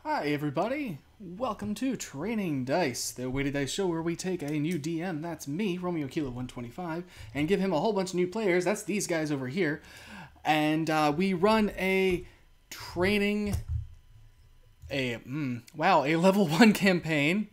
Hi everybody, welcome to Training Dice, the weighted dice show where we take a new DM, that's me, Romeo Kilo 125, and give him a whole bunch of new players, that's these guys over here, and we run a training, a level 1 campaign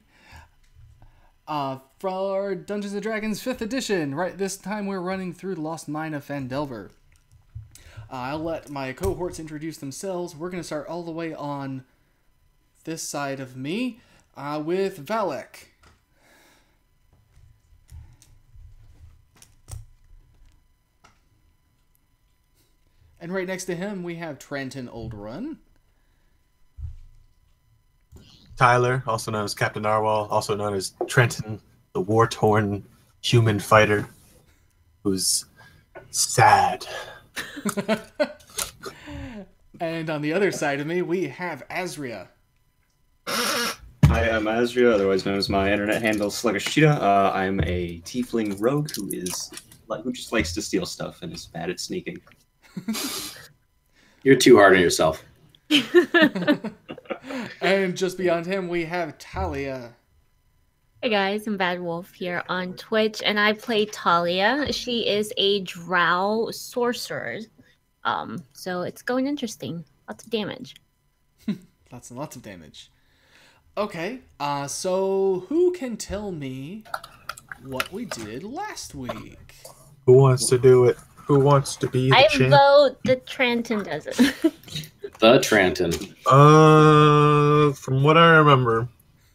for Dungeons & Dragons 5th edition. Right, this time we're running through the Lost Mine of Phandelver. I'll let my cohorts introduce themselves. We're going to start all the way on this side of me with Valek. And right next to him we have Trenton Oldrun. Tyler, also known as Captain Narwhal, also known as Trenton, the war-torn human fighter who's sad. And on the other side of me we have Azria. Hi, I'm Azria, otherwise known as my internet handle Sluggish Cheetah. I'm a tiefling rogue who just likes to steal stuff and is bad at sneaking. You're too hard on yourself. And just beyond him we have Talia. Hey guys, I'm Bad Wolf here on Twitch, and I play Talia. She is a drow sorcerer. So it's going interesting. Lots of damage. Lots and lots of damage. Okay, so who can tell me what we did last week? Who wants to do it? Who wants to be the I champ? vote that Trenton does it. The Trenton. From what I remember,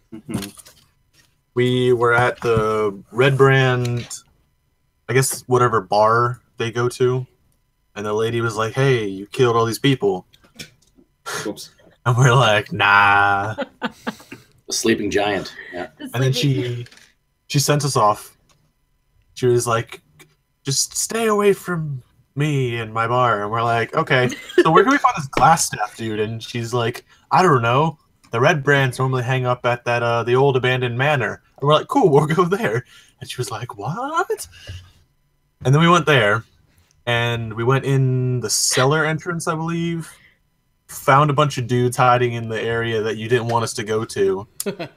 we were at the Red Brand, I guess whatever bar they go to, and the lady was like, "Hey, you killed all these people." Whoops. And we're like, "Nah." The sleeping giant. Yeah. And then she sent us off. She was like, "Just stay away from me and my bar." And we're like, "Okay, so where can we find this glass staff dude?" And she's like, "I don't know. The Red Brands normally hang up at that the old abandoned manor." And we're like, "Cool, we'll go there." And she was like, "What?" And then we went there, and we went in the cellar entrance, I believe. Found a bunch of dudes hiding in the area that you didn't want us to go to.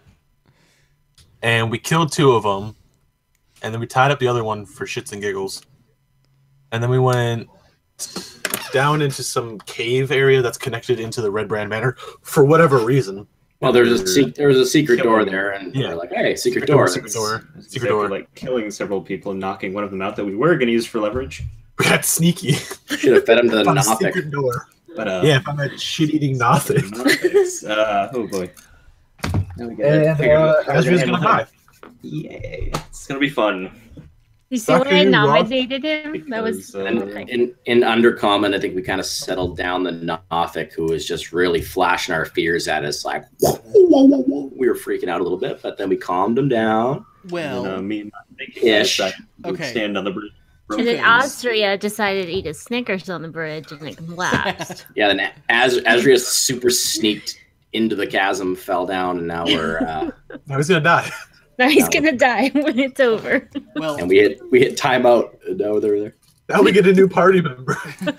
And we killed two of them. And then we tied up the other one for shits and giggles. And then we went down into some cave area that's connected into the Red Brand Manor for whatever reason. Well, there was a secret door there, and we're like, "Hey, secret door." Secret door. Secret door. Like killing several people and knocking one of them out that we were going to use for leverage. We got sneaky. Should have fed him to the Found a Nothic. secret door. But, Yeah, found that shit-eating Nothic. Oh boy. Now we And Azria's gonna die. Yay. It's going to be fun. You see why I Fucking nominated him? That was In Undercommon, I think we kind of settled down the Nothic, who was just really flashing our fears at us, like, whoa, whoa, whoa, whoa. We were freaking out a little bit, but then we calmed him down. Well, And, me and Ish. Okay. stand on the bridge. and then things. Austria decided to eat a Snickers on the bridge and it collapsed. Yeah, then Azria super sneaked into the chasm, fell down, and now we're Now he's gonna die. Now he's gonna die when it's over. Well, and we hit timeout. And now they're there. Now we get a new party member.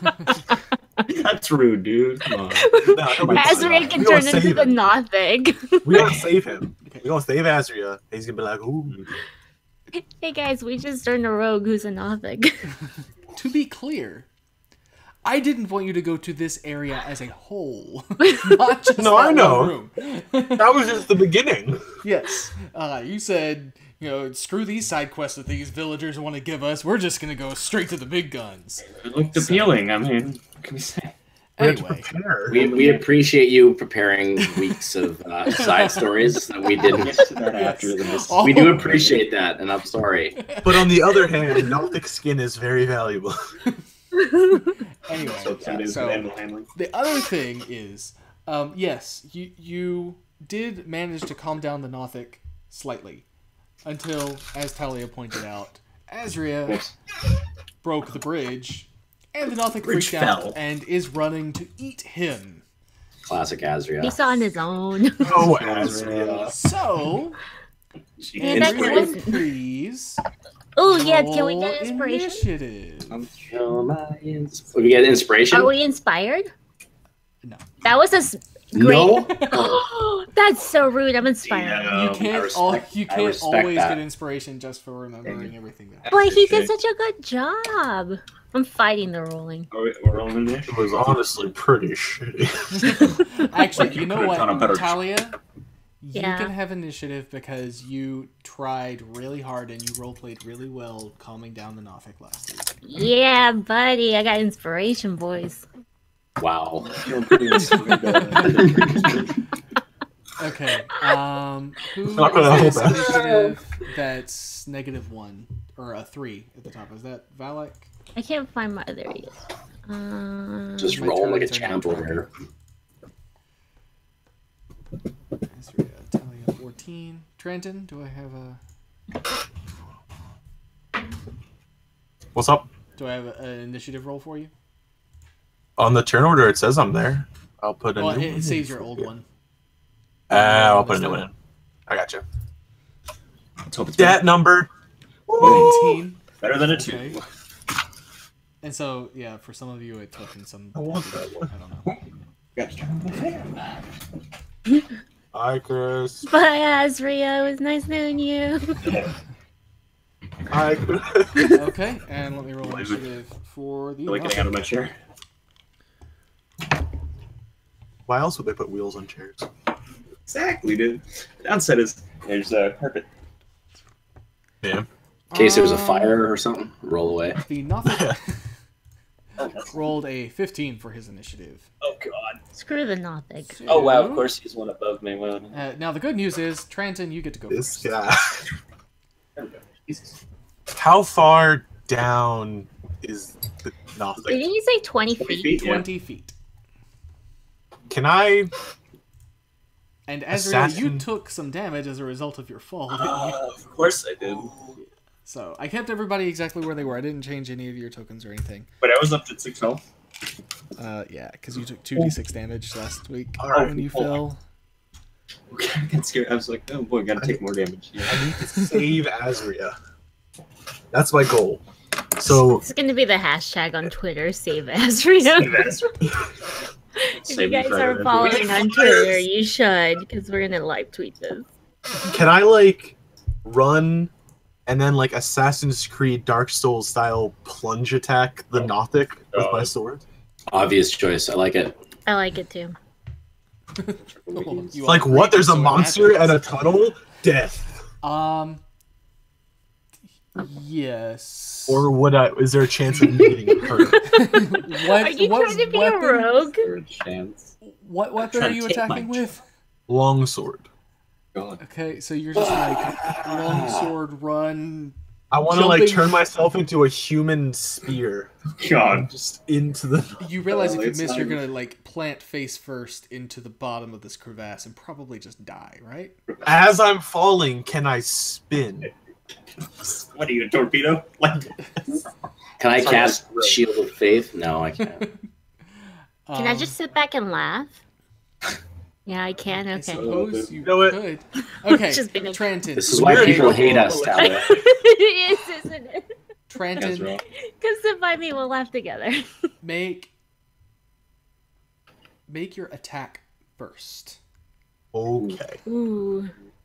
That's rude, dude. Come on. Azria can We turn gonna into save the him. Nothic. We gonna save him. We gonna save Azria. He's gonna be like, "Ooh." Hey guys, we just turned a rogue who's a Nothic. to be clear, I didn't want you to go to this area as a whole, not just No, that I know. one room. That was just the beginning. Yes, you said, screw these side quests that these villagers want to give us. We're just gonna go straight to the big guns. It looked appealing. I mean, what can we say? We have to Anyway, prepare. We appreciate you preparing weeks of side stories that we We'll didn't. get to that after this. Oh. We do appreciate that, and I'm sorry. But on the other hand, Nothic skin is very valuable. anyway, So some days so with animal handling. the other thing is, yes, you did manage to calm down the Nothic slightly, until, as Talia pointed out, Azria Whoops. broke the bridge, and the Nothic Bridge freaked out fell. and is running to eat him. Classic Azria. He's on his own. Oh, Azria. So, She Yeah, that everyone was- please. Oh yeah, can we roll get inspiration? Initiative. We get inspiration. Are we inspired? No. That was No. That's so rude. I'm inspired. Yeah. You can't, you I can't respect always that. get inspiration just for remembering everything. That But he did Okay. such a good job. I'm fighting the rolling. We're rolling this. It was honestly pretty shitty. Actually, Like, you you know could've done a what, better Talia? You Yeah. can have initiative because you tried really hard and you roleplayed really well calming down the Nothic last week. Yeah, buddy. I got inspiration, boys. Wow. Feeling pretty inspired. Okay. Who Not gonna is hold this that. initiative that's -1 or a 3 at the top? Is that Valak? I can't find my other yet. Just My roll like a turns are champ not over here. Azria, Talia 14. Trenton, do I have a What's up? an initiative roll for you? On the turn order, it says I'm there. I'll put a Well, new it one saves in your for old you. one. I'll put a new one in. I got you. Let's hope it's That number. 19. better than a 2. Okay. And so, yeah, for some of you it took and some I want that one. I don't know. Gotcha. Hi, Chris. Bye, Azria. It was nice knowing you. Hi, Chris. Okay, and let me roll initiative for the Really getting out of my chair. Why else would they put wheels on chairs? Exactly, dude. The downside is there's a carpet. Yeah. In case there was a fire or something, roll away. The Nothic rolled a 15 for his initiative. Oh god. Screw the Nothic. Oh wow, of course he's one above me. Well, Now the good news is, Trenton, you get to go This first. guy. there we go. Jesus. How far down is the Nothic? Didn't you say 20 20 feet? feet? Yeah. 20 feet. Can I? And Azria, Assassin. you took some damage as a result of your fall, didn't you? Of course I did. So I kept everybody exactly where they were. I didn't change any of your tokens or anything. But I was up to 6 health. Yeah, because you took 2d6 damage last week Alright, when you hold fell. I got scared. I was like, oh boy, gotta take more damage. Yeah. I need to save Azria. That's my goal. So It's going to be the hashtag on Twitter, save Azria. If you guys are following on Twitter, you should, because we're going to live tweet this. can I like run and then like Assassin's Creed Dark Souls style plunge attack the Nothic with my sword? Obvious choice. I like it. I like it too. You Like all what? agree, There's a so it monster happens. and a tunnel? Death. Yes. Or would I? Is there a chance of me getting hurt? What, Are you what trying to be weapon, a rogue? Chance. What weapon are trying to you take attacking my- with? Longsword. God. Okay, so you're just like longsword run. I want to like Jumping- turn myself into a human spear, God. just into the. You realize if you it's miss, not you're even- gonna like plant face first into the bottom of this crevasse and probably just die, right? As I'm falling, can I spin? What are you, a torpedo? Like, Can I Sorry, cast that's- Shield of Faith? No, I can't. Can I just sit back and laugh? Yeah, I can. I Okay. suppose you know what? could. Okay, Just being a- Trenton. This is why Weird. people hate us, Talia. It is, isn't it? guys Trenton, are all- Come sit by me, we'll laugh together. make your attack first. Okay. Ooh.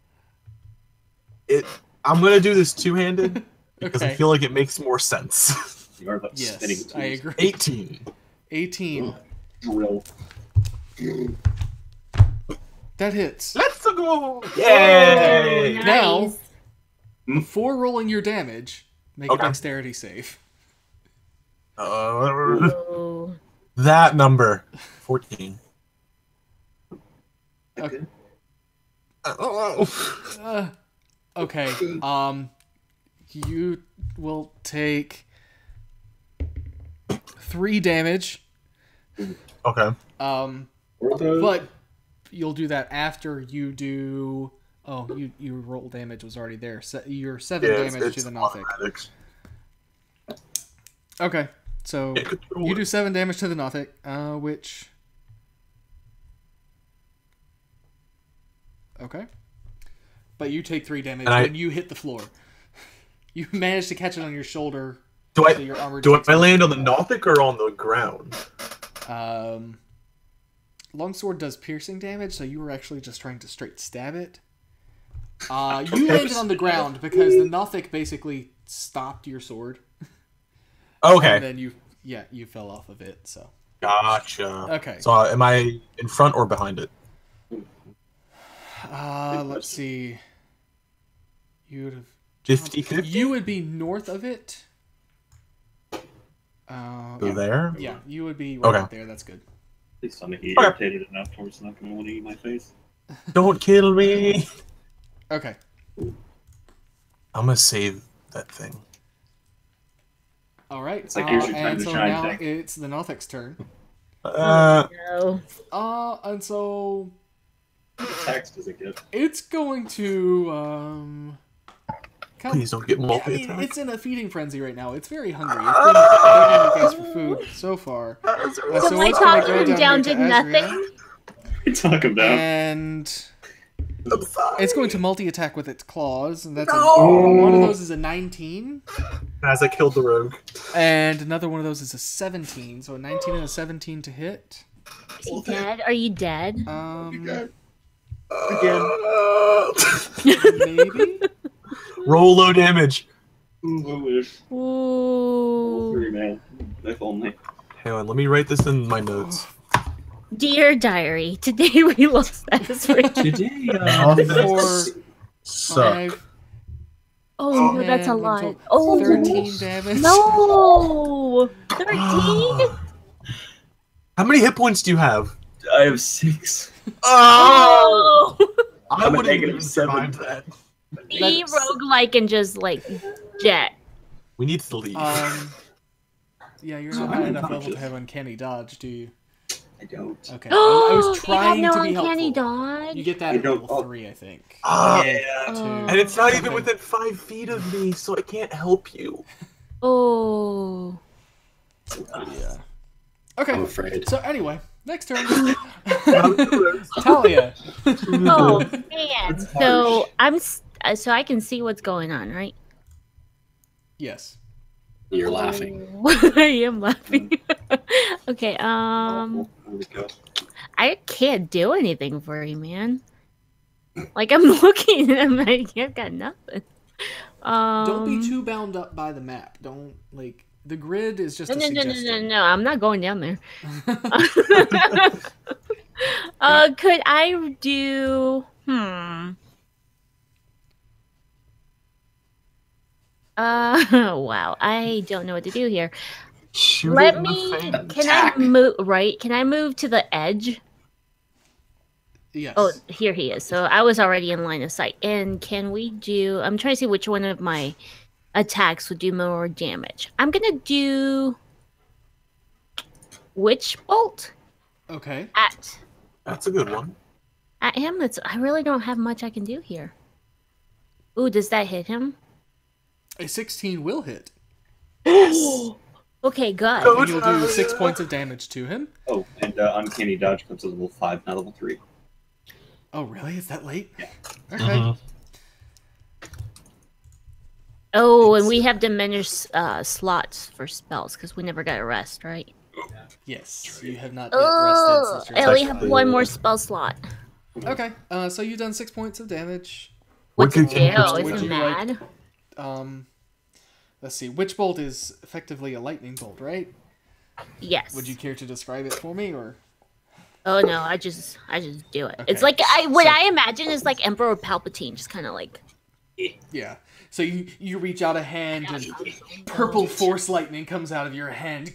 I'm gonna do this two-handed because I Okay. feel like it makes more sense. You are but spinning Yes, I agree. 18. 18. drill. That hits. Let's go! Oh, Yay! nice. Now- Before rolling your damage, make a Okay. dexterity save. Oh. That number 14. Okay. Oh. Okay. You will take 3 damage. Okay. But you'll do that after you do. Oh, you roll damage was already there. You're 7 Yeah, damage to the Nothic. automatic. Okay, so Yeah, good you do 7 damage to the Nothic, which. Okay. But you take 3 damage And when you hit the floor. You manage to catch it on your shoulder. Do so I your armor do takes I land on the Nothic or on the ground? longsword does piercing damage, so you were actually just trying to straight stab it. You landed on the ground because the Nothic basically stopped your sword. Okay. And then you fell off of it, so. Gotcha. Okay. So am I in front or behind it? Let's see. You would have 50-50? You would be north of it. So there? Yeah, you would be right Okay. there. That's good. At least I'm irritated enough to where it's not going to want to eat my face. Don't kill me. Okay. I'm gonna save that thing. All right. It's like, here's your time and to so shine, now Tank. it's the Nothic's turn. No. And so What attacks does it get? it's going to Please don't get multi-attack. it's in a feeding frenzy right now. It's very hungry. It's been begging you guys for food so far. So my talking down did nothing? Talk him down. And it's going to multi-attack with its claws, and that's one of those is a 19, As I killed the rogue. and another one of those is a 17. So a 19 and a 17 to hit. Is he dead? Are you dead? Maybe. Roll low damage. Ooh, I wish. Ooh. Three, man. If only. Hang on, let me write this in my notes. Dear diary, today we lost Asbury. Today, Four, Suck. 5, Oh no, that's a 10, lot. Oh 13 damage. no, 13. How many hit points do you have? I have 6. Oh, I I'm a wouldn't negative even 7. survive that. be roguelike and just like jet. We need to leave. Yeah, you're So not I'm high enough level unconscious. to have uncanny dodge, do you? I don't. Okay. I was trying you have no to be uncanny helpful. dodge. You get that I at don't- level 3, I think. Yeah. Oh. and it's not even Okay. within 5 feet of me, so I can't help you. Oh. Yeah. Okay. I'm afraid. So anyway, next turn. Talia. Oh man. So so I can see what's going on, right? Yes. You're laughing. I am laughing. Okay. There we go. I can't do anything for you, man. Like I'm looking and I'm like, I've got nothing. Don't be too bound up by the map. Don't like the grid is just a suggestion. No. I'm not going down there. Could I do? Wow. I don't know what to do here. Shoot Let it in me. the face. Can Attack. I move? Right? Can I move to the edge? Yes. Oh, here he is. So I was already in line of sight. And can we do? I'm trying to see which one of my attacks would do more damage. I'm gonna do Witch Bolt Okay. That's a good one. at him. I really don't have much I can do here. Ooh, does that hit him? A 16 will hit. Okay, good. Go. And you'll do 6 points of damage to him. Oh, and uncanny dodge comes to level 5, not level 3. Oh, really? Is that late? Yeah. Okay. Mhm. Oh, and we have diminished slots for spells because we never got a rest, right? Yes. You have not yet Oh, rested since I your only last have fight. one more spell slot. Okay. So you've done 6 points of damage. What's it What could- do? would Is it you like- mad? Let's see. Witch bolt is effectively a lightning bolt, right? Yes. Would you care to describe it for me, or? Oh no, I just do it. It's Okay. like what I imagine is like Emperor Palpatine, just kind of like. Yeah. So you reach out a hand and purple force lightning comes out of your hand.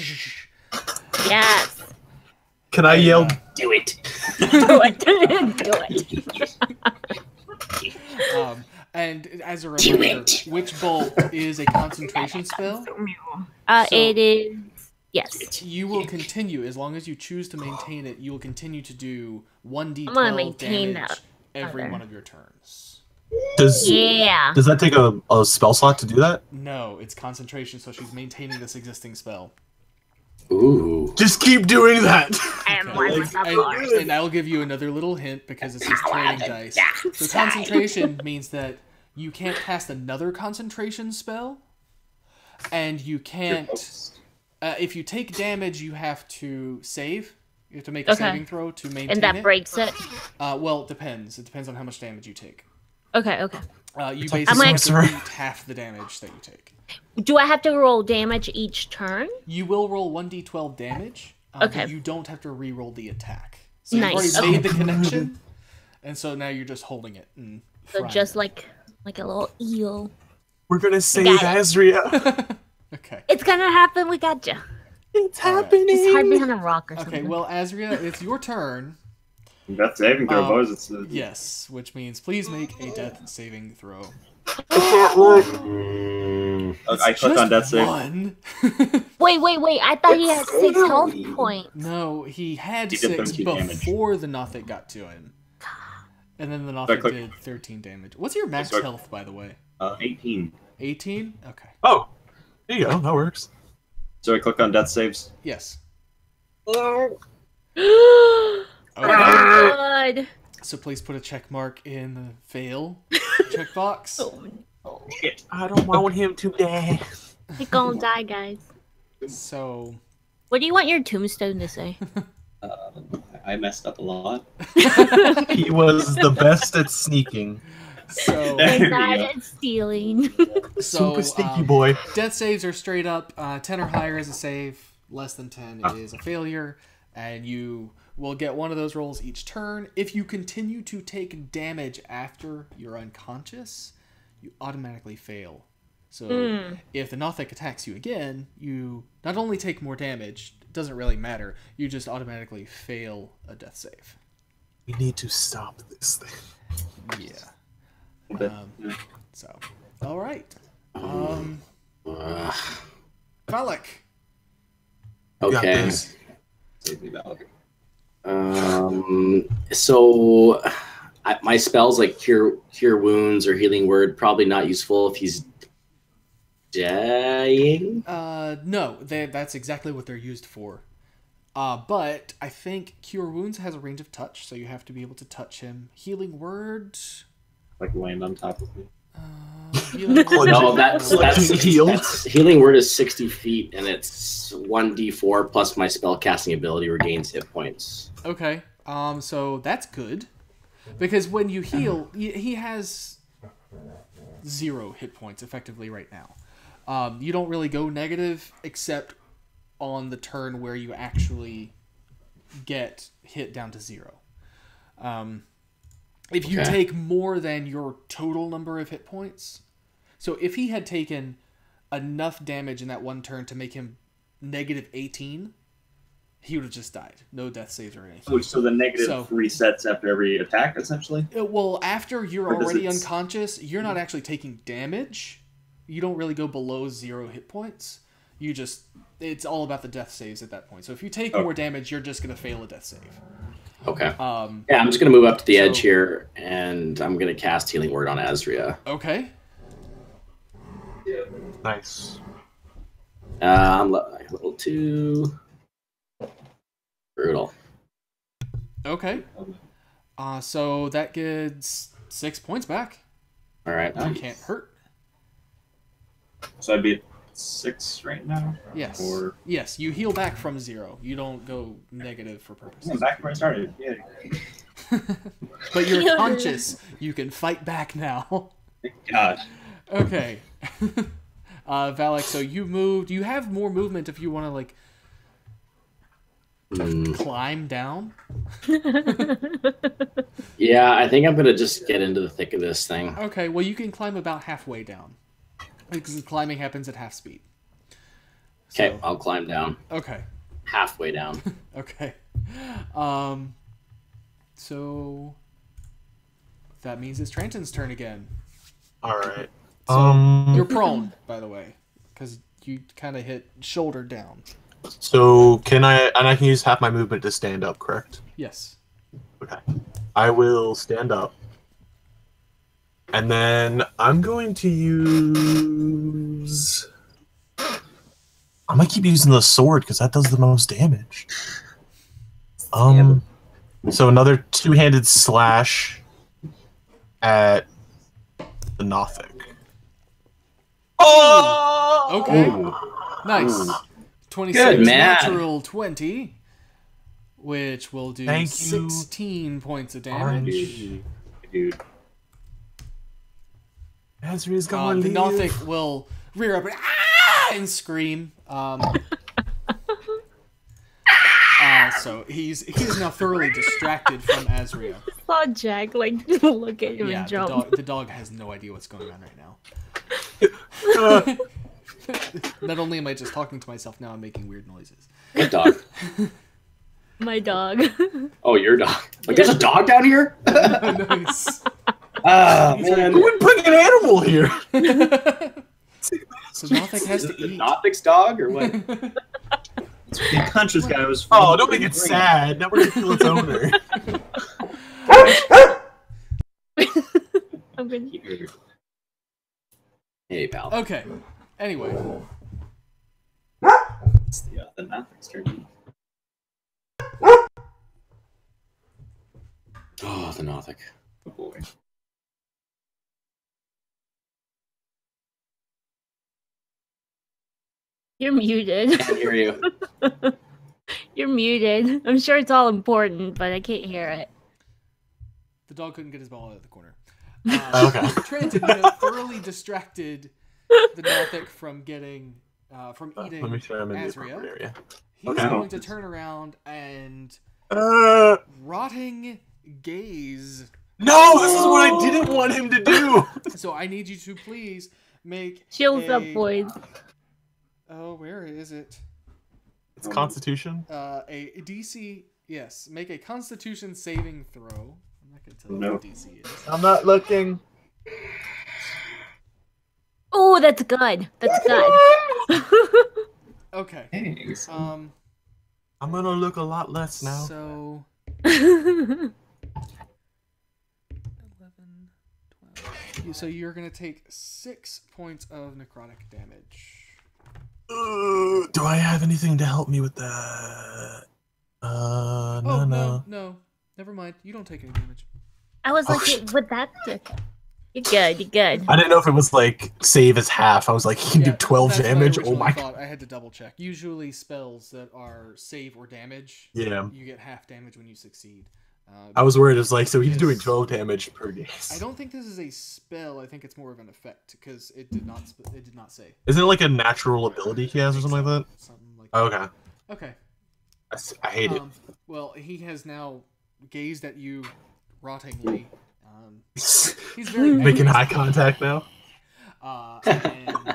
Yes. Can I yell? Do it. Do it. Do it. And as a reminder, Witch Bolt is a concentration spell. It is. Yes. You will continue, as long as you choose to maintain it, you will continue to do 1d12 I'm gonna maintain damage that every other. one of your turns. Does Yeah. that take a spell slot to do that? No, it's concentration, so she's maintaining this existing spell. Ooh. Just keep doing that. I am one with the Lord. And I'll give you another little hint because it's just training dice. So concentration means that you can't cast another concentration spell, and you can't. If you take damage, you have to save You have to make a Okay. saving throw to maintain And that it. breaks it. Well, it depends. It depends on how much damage you take. Okay. You It's basically like have to sorcerer. beat half the damage that you take. Do I have to roll damage each turn? You will roll 1d12 damage, but Okay. you don't have to re-roll the attack. So you've Nice, already made okay. the connection, and so now you're just holding it. And So frying just it. like a little eel. We're gonna save Got it. Azria. Okay. It's gonna happen. We got you. It's All right. happening. Just hide behind a rock or something. Okay, well, Azria, it's your turn. Death saving throw, boys. It's Yes, which means please make a death saving throw. I can't look. I click on death save. One. Wait. I thought he had 6 health points. No, he had He did 6 13 damage. before the Nothic got to him. And then the I Nothic click- did 13 damage. What's your max So- health, by the way? 18. 18? Okay. Oh, there you go. That works. So I click on death saves. Yes. Oh Okay. God. So please put a check mark in the fail checkbox. I don't want him to die. You're gonna die, guys. So What do you want your tombstone to say? I messed up a lot. He was the best at sneaking. so There You're you not go. at stealing. Super sneaky um, boy. death saves are straight up 10 or higher is a save, less than 10 is a failure, and you will get one of those rolls each turn. If you continue to take damage after you're unconscious, you automatically fail. So if the Nothic attacks you again, you not only take more damage, it doesn't really matter, you just automatically fail a death save. We need to stop this thing. Yeah. But, So, all right. Valak. You got Okay. this. save me, Valak. So my spells like cure wounds or healing word probably not useful if he's dying. No, that's exactly what they're used for. But I think Cure Wounds has a range of touch, so you have to be able to touch him. Healing Word. Like land on top of me. Healing Word. No, that's Heal. healing word is 60 feet and it's 1d4 plus my spell casting ability regains hit points. Okay. So that's good, because when you heal, he has 0 hit points effectively right now. You don't really go negative except on the turn where you actually get hit down to 0. If you Okay. take more than your total number of hit points, so if he had taken enough damage in that one turn to make him negative 18, he would have just died. No death saves or anything. So the negative So- resets after every attack, essentially? Well, after you're Or does already it- unconscious, you're not actually taking damage. You don't really go below 0 hit points. You just, it's all about the death saves at that point. So if you take Oh. more damage, you're just going to fail a death save. Okay. Um, Yeah, I'm just gonna move up to the edge So- here and I'm gonna cast healing word on Azria. okay. Nice. I'm level 2. Brutal. Okay. So that gets 6 points back. All right. Nice. Can't hurt. So I'd be at 6 right now? Yes. Or- Yes, you heal back from 0. You don't go negative for I'm purposes. back to where I started. Yeah. But you're conscious. You can fight back now. Thank God. Okay. Valak, so you moved. You have more movement if you want to, like, climb down. Yeah, I think I'm gonna just get into the thick of this thing. Okay, well, you can climb about halfway down. Because climbing happens at half speed. Okay, So- I'll climb down. Okay. Halfway down. Okay. So that means it's Tranton's turn again. All right. You're prone, by the way, because you kind of hit shoulder down. So can I can use half my movement to stand up, correct? Yes. Okay. I will stand up. And then I'm going to use... I'm going to keep using the sword because that does the most damage. So another two-handed slash at the Nothic. Oh! Okay. Ooh. Nice. Ooh. 26 Good, man. natural 20 which will do Thank you, 16 points of damage. Orange. Dude. Azria's gonna The leave. Nothic will rear up and scream. So he's now thoroughly distracted from Azria. Saw Jack like look at him Yeah, and jump. the dog has no idea what's going on right now. Not only am I just talking to myself, now I'm making weird noises. What dog? My dog. Oh, your dog. Like, there's a dog down here? Nice. Ah, man. Who would bring an animal here? So Nothic has Is to it the eat. Nothic's dog, or what? The unconscious guy was. Oh, don't make it sad. Now we're gonna kill its owner. I'm gonna... Hey, pal. Okay. Anyway, It's the Nothic's turn. Oh, the Nothic. Oh boy. You're muted. Can't hear you. You're muted. I'm sure it's all important, but I can't hear it. the dog couldn't get his ball out of the corner. Okay. Trenton, thoroughly distracted the Nothic from getting from eating Let me show him in the Azria. appropriate area. He's Okay. going to turn around and rotting gaze. No, this is what I didn't want him to do. So I need you to please make Shields up, boys. Oh, where is it? It's Constitution. A DC. Yes, make a Constitution saving throw. I'm not gonna tell you No. what DC is. I'm not looking. Oh, that's good. That's good. Okay. Thanks. Um. I'm gonna look a lot less now. So 11, 12. So you're gonna take 6 points of necrotic damage. Do I have anything to help me with that? No. Never mind. You don't take any damage. I was Oh, like, shit. with that, you're good. You're good. I didn't know if it was like save as half. I was like, he can do 12 that's what I damage. Oh originally my. thought. I had to double check. Usually spells that are save or damage, Yeah. you get half damage when you succeed. I was worried. It was like, so he's doing 12 damage per I gaze. don't think this is a spell. I think it's more of an effect because it did not. It did not say. Isn't it like a natural ability he has or something like that? Something like Oh, that. okay. Okay. I hate it. Well, he has now gazed at you rottingly. He's He's very making angry. eye contact now. And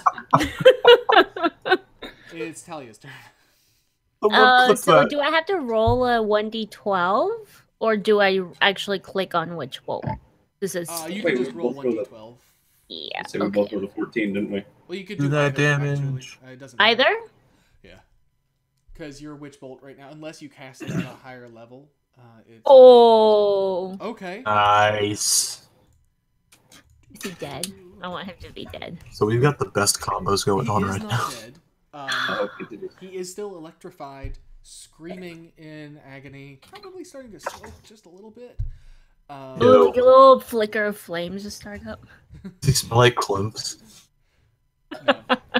it's Talia's turn. Someone clip So that. do I have to roll a 1d12, or do I actually click on which bolt? This is You Wait, can just we roll both rolled 1d12. yeah. So we both Okay. rolled a 14, didn't we? Well, you could Do do that either, damage. Actually. It doesn't matter. Either? Yeah. Because you're a witch bolt right now, unless you cast it at a higher level. It's Oh, Okay. Nice. is he dead? I want him to be dead. So we've got the best combos going He on is right not now. dead. Oh, continue. He is still electrified, screaming in agony, probably starting to smoke just a little bit. Yo. Ooh, like a little flicker of flames to start up. Does he smell like cloves? No.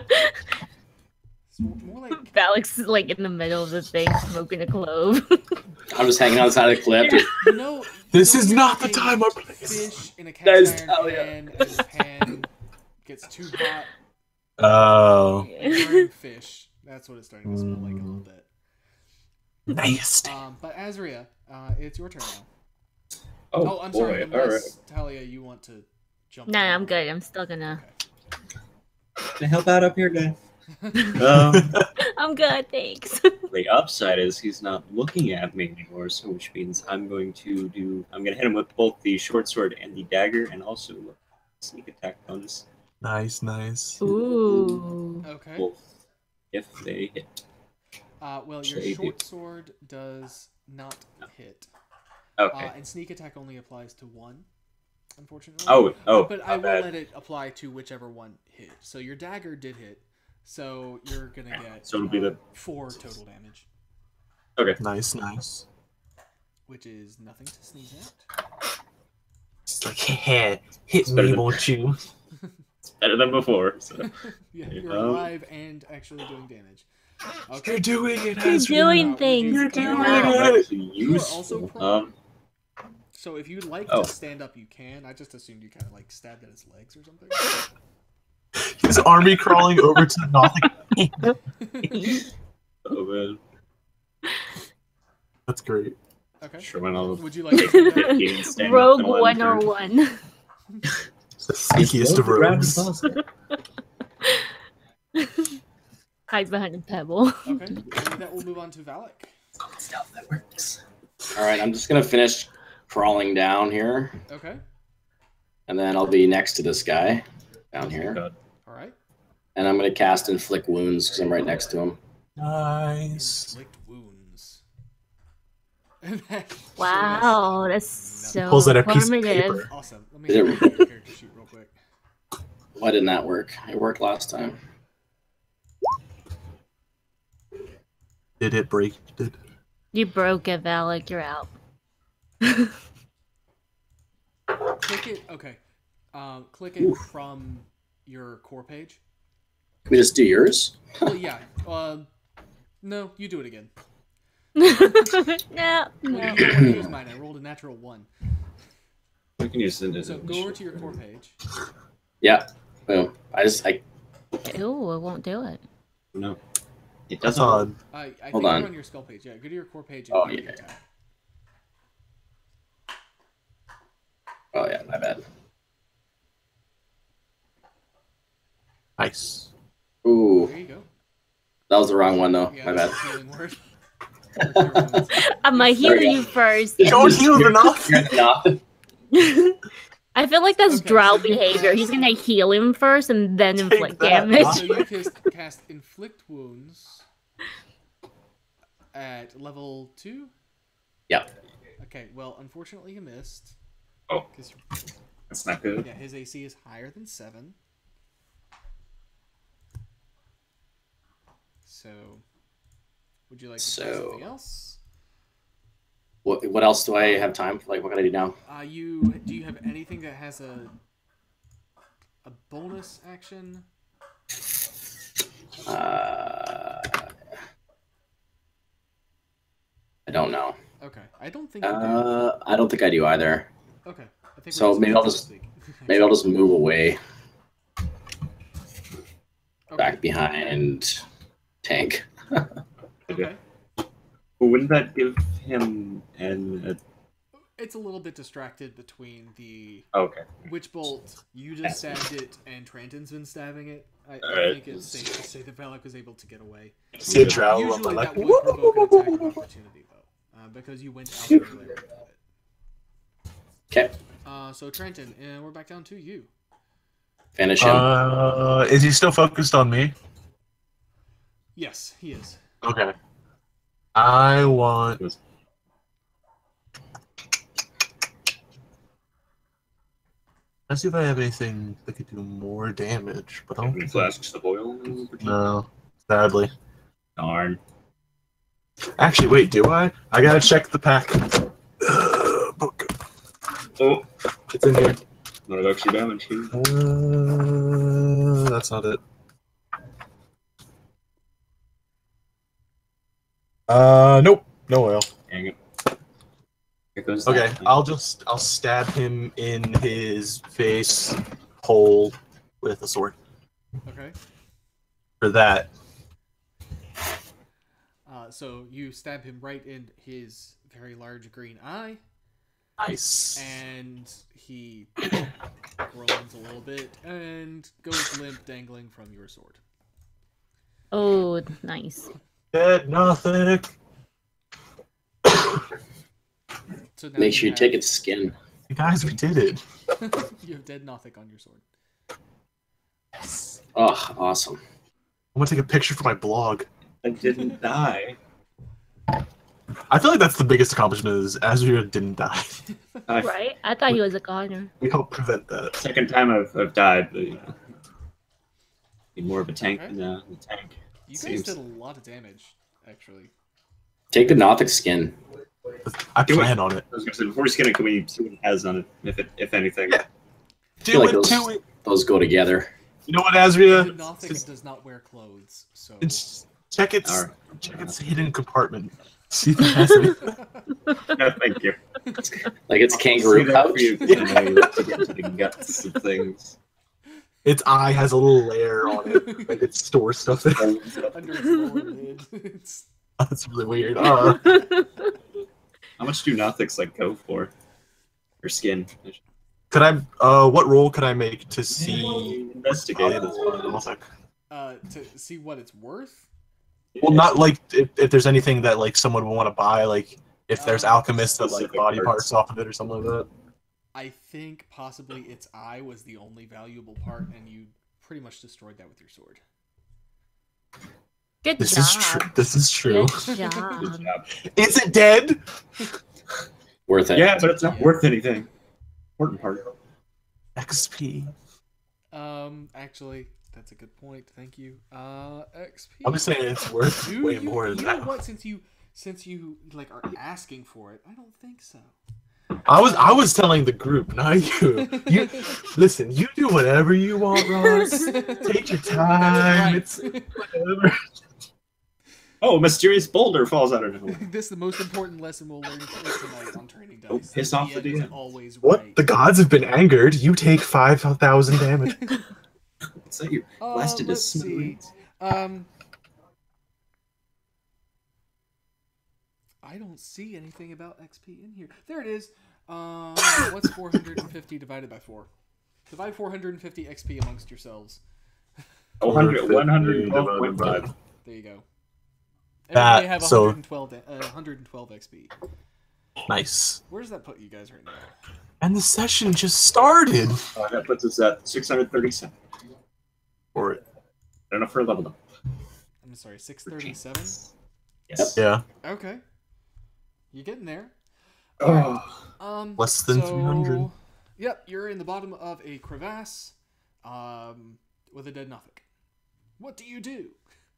It's more like Alex is like in the middle of the thing, smoking a clove. I'm just hanging on the side of the cliff. you know. This you know is when not you the take time or place. Fish in a That is cast iron Talia. pan, and the pan gets too hot. Oh. Burning fish. That's what it's starting to smell like a little bit. Nasty. But Azria, it's your turn now. Oh, I'm boy. sorry. All right. Unless Talia, you want to jump. Nah, down. I'm good. I'm still gonna. Can I help out up here, guy? I'm good, thanks. The upside is he's not looking at me anymore, so which means I'm going to hit him with both the short sword and the dagger, and also sneak attack bonus. Nice, nice. Ooh. Okay. Both if they hit. Well, your Shady. short sword does not hit. Okay. And sneak attack only applies to one, unfortunately. Oh, But I will let it apply to whichever one hit. So your dagger did hit, so you're gonna get So it'll be the 4 total damage, Nice, nice. which is nothing to sneeze at. It's like, hit It's better me, than- won't you? Better than before. So. Yeah, you're Um, alive and actually doing damage. Okay. You're doing it, You're Ezra. doing Would things. you- You're doing Wow. it. You are also prone. So if you'd like Oh. to stand up, you can. I just assumed you kind of like stabbed at his legs or something. His army crawling over to nothing. Oh man. That's great. Okay. Sure went all Would you like to stand up? 15 and stand up Rogue and 11 turn. 101. The sneakiest of rogues. Hide behind a pebble. Okay. And with that, we'll move on to Valak. Stuff that works. All right, I'm just gonna finish crawling down here, Okay. and then I'll be next to this guy down here, God. All right. and I'm gonna cast Inflict Wounds because I'm right next to him. Nice. Inflict wounds. And that Wow, that's so Pulls out a piece of informative. paper. awesome. Let me Is it- get your character sheet real quick. Why didn't that work? It worked last time. Did it break? Did You broke it, Valak. You're out. Click it. Okay. Click it from your core page. Can we just do yours? Well, yeah. No, you do it again. No, Well, no. you don't use mine. I rolled a natural 1. We can use it. So go over to your core page. Yeah. Boom. I Ooh, it won't do it. No. It that's doesn't. odd. I think Hold you're on. on your skull page. Yeah, go to your core page. And Oh, go to yeah. your tab. Oh yeah, my bad. Nice. Ooh, There you go. that was the wrong one though. Yeah, My that's bad. the healing word. Cure wounds. I might heal you first. Don't heal enough. I feel like that's Okay, drow so you behavior. He's cast- gonna heal him first and then inflict that. damage. So you cast inflict wounds at level 2. Yep. Okay. Well, unfortunately, you missed. Oh. 'Cause- That's not good. yeah, his AC is higher than 7. So, would you like to try So- something else? What else do I have time for? Like, what can I do now? Do you have anything that has a bonus action? I don't know. Okay, I don't think you do. I don't think I do either. Okay, I think so we're maybe I'll just- Maybe I'll just move away back behind tank. Okay, Well, wouldn't that give him an? it's a little bit distracted between the Okay. witch bolt. You just stabbed it, and Tranton's been stabbing it. I Alright. think it's safe to say that Valak was able to get away. See a drow. Usually I'm like, that would provoke an attack of opportunity, though, because you went out earlier with it. Okay, So Trenton, and we're back down to you. finish him. Is he still focused on me? Yes, he is. Okay. I want. Let's see if I have anything that could do more damage, but I don't think Flasks of oil. no. Sadly. Darn. Actually, wait. Do I? I gotta check the pack. Book. Oh, It's in here. not of extra damage here. That's not it. Nope. No oil. Dang it. Here goes Okay, that. I'll stab him in his face hole with a sword. Okay. For that. So you stab him right in his very large green eye, Nice. and he groans a little bit and goes limp, dangling from your sword. Oh, nice. Dead nothing. So now Make sure you have- take its skin. Guys, we did it. you have dead Nothic on your sword. Yes. Oh, awesome. I'm gonna take a picture for my blog. I didn't die. I feel like that's the biggest accomplishment is Azria didn't die. Right? I thought he was a goner. We helped prevent that. Second time I've died, but you know. Need more of a tank Okay. than a tank. You guys Seems- did a lot of damage, actually. Take the Nothic skin. I plan on it. I was gonna say, before we skin it, can we see what it has on it, if anything? Yeah. I feel like Do it, do it. those go together. You know what, The Azria? Nothic does not wear clothes, so... Check its All right. check its hidden compartment. See if it has anything. No, thank you. Like it's kangaroo See that pouch. for you, 'cause I know you like to get into the guts of things. Its eye has a little layer on it. Like it stores stuff in. Under its lower lid. It's... That's really weird. How much do Nothics like go for? Or skin? Could I? What roll could I make to see? Investigate it. To see what it's worth. Well, not like if there's anything that like someone would want to buy, like if there's alchemists that like specific body parts. parts off of it or something like that. I think possibly its eye was the only valuable part, and you pretty much destroyed that with your sword. Good This job. is true. This is true. Good job. Good job. Is it dead? Worth it. Yeah, but it's not worth anything. Important part. XP. Actually, that's a good point. Thank you. XP. I'm just saying it's worth Do way you, more than you know that. what? Since you like are asking for it, I don't think so. I was telling the group, not you. You listen. You do whatever you want, Ross. Take your time. It's whatever. Oh, a mysterious boulder falls out of nowhere. This is the most important lesson we'll learn tonight on Training Dice. Don't piss off the DM is DM. always What? right. The gods have been angered. You take 5,000 damage. It's like you blasted to Let's see. smithereens. I don't see anything about XP in here. There it is. What's 450 divided by 4? Divide 450 XP amongst yourselves. 112.5. There you go. That- Everybody have so- 112 XP. Nice. Where does that put you guys right now? And the session just started. That puts us at 637. Or I don't know for a level up. I'm sorry, 637? Yes. yeah, Okay. You're getting there. Oh, less than 300. Yep, you're in the bottom of a crevasse with a dead Nothic. What do you do?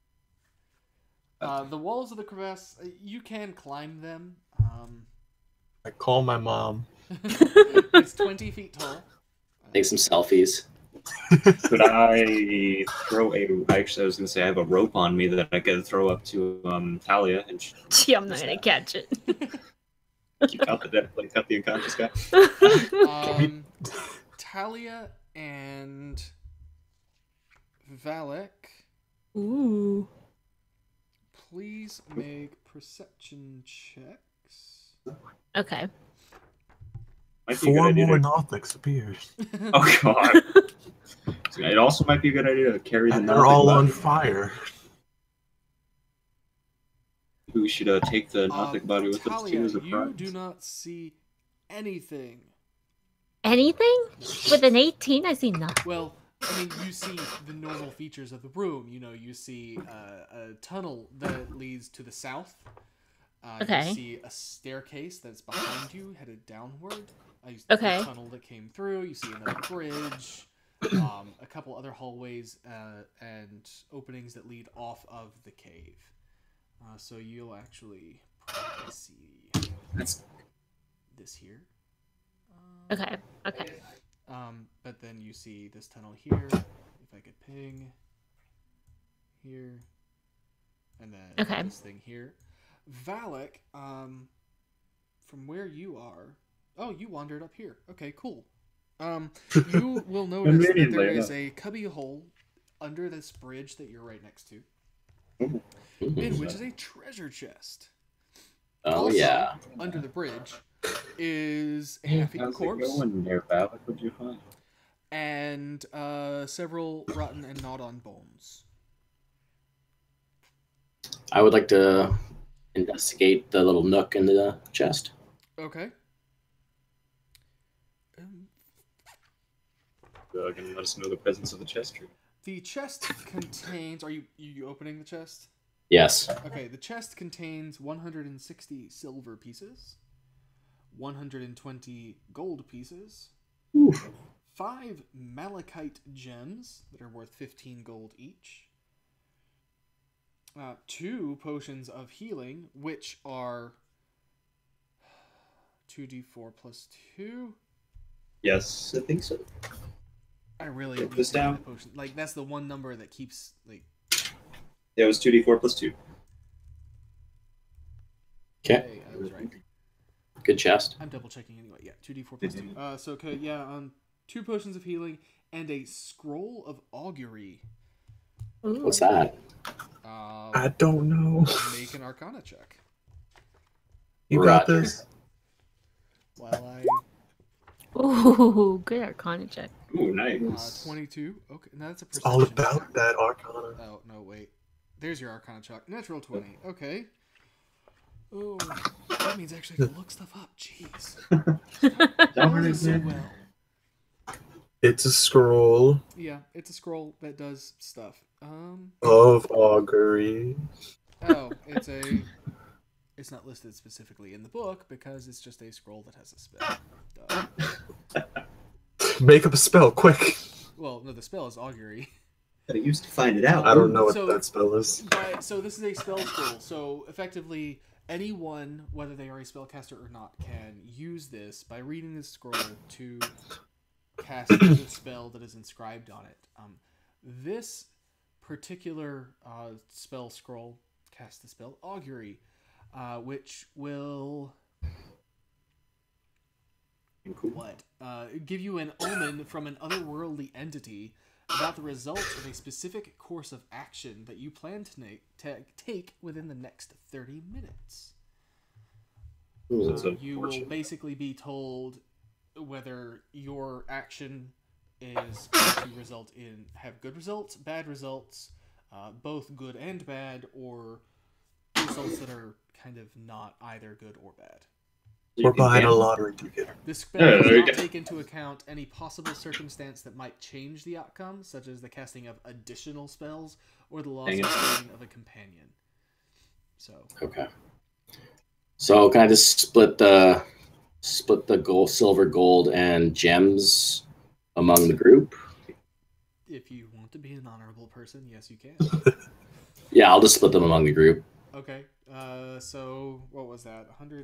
The walls of the crevasse, you can climb them. I call my mom. It's 20 feet tall. Take some selfies. could I throw a? Actually, I was gonna say I have a rope on me that I could throw up to Talia and Gee, I'm not gonna catch it. keep out the dead, like cut the unconscious guy. Talia and Valek, Ooh. please make perception checks. Okay. Might be a good 4 idea more to- Nothics appeared. Oh god. It also might be a good idea to carry the And they're all on Nothic fire. body. We should take the Nothic body with us Talia, too as a you prize. do not see anything. Anything? With an 18, I see nothing. Well, I mean, you see the normal features of the room. You know, you see a tunnel that leads to the south. Okay. You see a staircase that's behind you, headed downward. You see Okay. a tunnel that came through. You see another bridge. A couple other hallways and openings that lead off of the cave. So you'll actually probably see That's this here. Okay. Okay. But then you see this tunnel here. If I could ping here, and then Okay. this thing here. Valek, from where you are, oh, you wandered up here. Okay, cool. You will notice that Conveniently there is enough. a cubby hole under this bridge that you're right next to, Ooh. in which is a treasure chest. Oh Also, yeah. under the bridge is a half-eaten how's it corpse going there, Val? What would you find? and several rotten and gnawed-on bones. I would like to investigate the little nook in the chest. Okay. Gonna let us know the presence of the chest tree. The chest contains. Are you opening the chest? Yes. Okay, the chest contains 160 silver pieces, 120 gold pieces, 5 malachite gems that are worth 15 gold each, 2 potions of healing, which are 2d4 plus 2. Yes, I think so. I really Write need this to get down. that potion. Like, that's the one number that keeps, like... Yeah, it was 2d4 plus 2. Okay. I was right. Good chest. I'm double checking anyway. Yeah, 2d4 plus 2. So okay, yeah, 2 potions of healing and a scroll of augury. Ooh. What's that? I don't know. Make an Arcana check. You got Roger. this. While Ooh, good Arcana check. Ooh, nice. 22. Okay, now that's a It's perception. all about that Arcana. Oh no, wait. There's your Arcana check. Natural 20. Okay. Oh, that means actually I can look stuff up. Jeez. Darn That it, is so man. well. It's a scroll Yeah, it's a scroll that does stuff. of augury. Oh, it's not listed specifically in the book because it's just a scroll that has a spell. Duh. Make up a spell, quick. Well, no, the spell is augury. I used to find it out. I don't know what So- that spell is. So this is a spell scroll. So effectively, anyone, whether they are a spellcaster or not, can use this by reading this scroll to cast the spell that is inscribed on it. This particular spell scroll casts the spell augury, which will give you an omen from an otherworldly entity about the results of a specific course of action that you plan to take within the next 30 minutes. That's You will unfortunate. basically be told whether your action is going to result in have good results, bad results, both good and bad, or results that are kind of not either good or bad. We're buying a lottery ticket. This spell Yeah, does there you not go. take into account any possible circumstance that might change the outcome, such as the casting of additional spells or the loss Dang it. of healing of a companion. So, Okay. So can I just split the gold, silver, gold, and gems among the group? if you want to be an honorable person, yes, you can. Yeah, I'll just split them among the group. Okay. So what was that?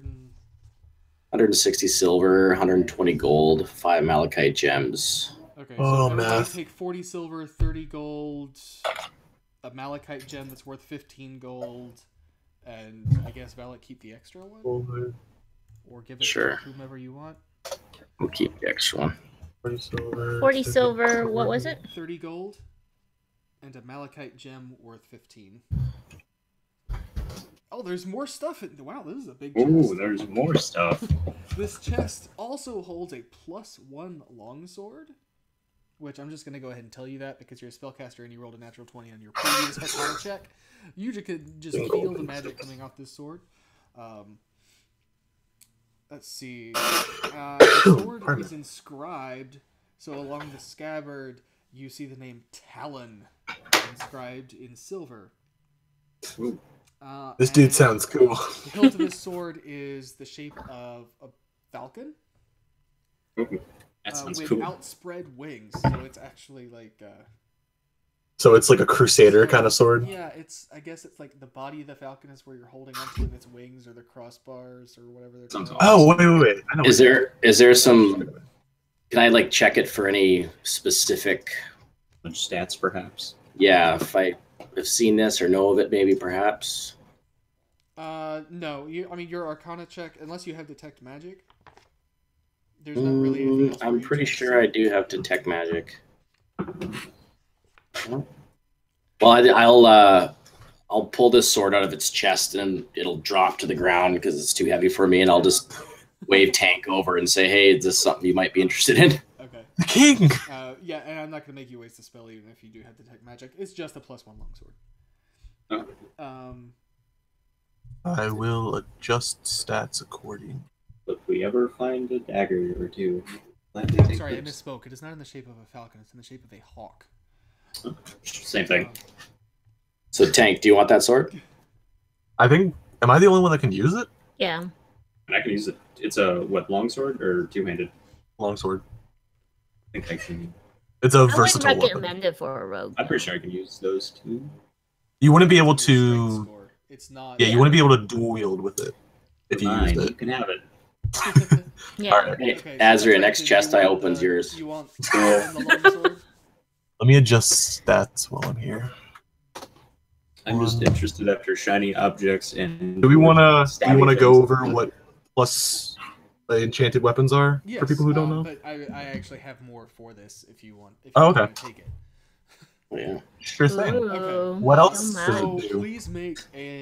160 silver, 120 gold, 5 malachite gems. Okay. Oh, So everybody math. take 40 silver, 30 gold, a malachite gem that's worth 15 gold, and I guess Valak keep the extra one, or give it Sure. to whomever you want. We'll keep the extra one. 40 silver. 40 silver, what was it? 30 gold, and a malachite gem worth 15. Oh, there's more stuff. Wow, this is a big chest. Ooh, there's more stuff. This chest also holds a +1 longsword, which I'm just going to go ahead and tell you that because you're a spellcaster and you rolled a natural 20 on your previous Arcana check. You could just feel the magic coming off this sword. Let's see. The sword is inscribed, so along the scabbard you see the name Talon inscribed in silver. Ooh. This dude And sounds cool. The hilt of this sword is the shape of a falcon. Ooh, that sounds with cool. outspread wings, so it's actually like So it's like a crusader kind of sword. yeah, I guess it's like the body of the falcon is where you're holding onto with its wings or the crossbars or whatever they're Sounds called. Oh, wait. I know. Is there some? Can I like check it for any specific? Stats, perhaps. Yeah, if I have seen this or know of it, maybe perhaps. No, your Arcana check, unless you have detect magic. There's not really anything else. for I'm you pretty to sure I see. do have detect magic. Well, I'll pull this sword out of its chest and it'll drop to the ground because it's too heavy for me, and I'll just wave Tank over and say, "Hey, is this something you might be interested in?" Okay. The king. Yeah, and I'm not gonna make you waste a spell even if you do have detect magic. It's just a +1 longsword. Oh. I will adjust stats according. If we ever find a dagger or two, gladly take Sorry, I those. misspoke. It is not in the shape of a falcon. It's in the shape of a hawk. Same thing. So, Tank, do you want that sword? I think. Am I the only one that can use it? Yeah. And I can use it. It's a longsword or two-handed? Longsword. I think I can. It's a I would versatile weapon. recommend it for a rogue. I'm pretty sure I can use those two. You wouldn't be able It's your strength to. score. It's not. Yeah, you wouldn't be able to dual wield with it if you Fine, used you it. can have it. Yeah. Alright. Hey, Okay, Azria, so next do you chest I want open's yours. You want Yeah. the longsword? Let me adjust stats while I'm here. I'm just interested after shiny objects and. Do we want to stabby go things. over what plus enchanted weapons are Yes, for people who don't know? But I actually have more for this if you want. If you Oh, want okay. to take it. Yeah. Sure thing. Okay. What else? Come does on. it So do? please make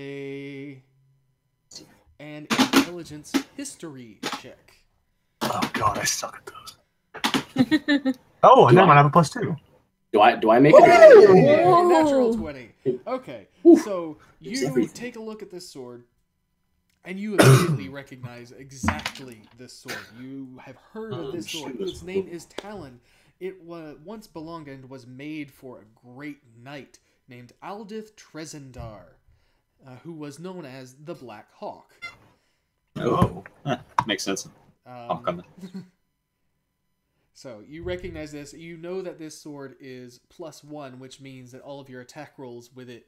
an intelligence history check. Oh god, I suck at those. Oh, and then I have a +2. Do I make it? Yeah, Whoa. natural 20. Okay, so you everything. take a look at this sword, and you immediately recognize exactly this sword. You have heard of this sword. shoot. Its name is Talon. It once belonged and was made for a great knight named Aldith Tresendar, who was known as the Black Hawk. Oh. Makes sense. Um, coming. So you recognize this. You know that this sword is +1, which means that all of your attack rolls with it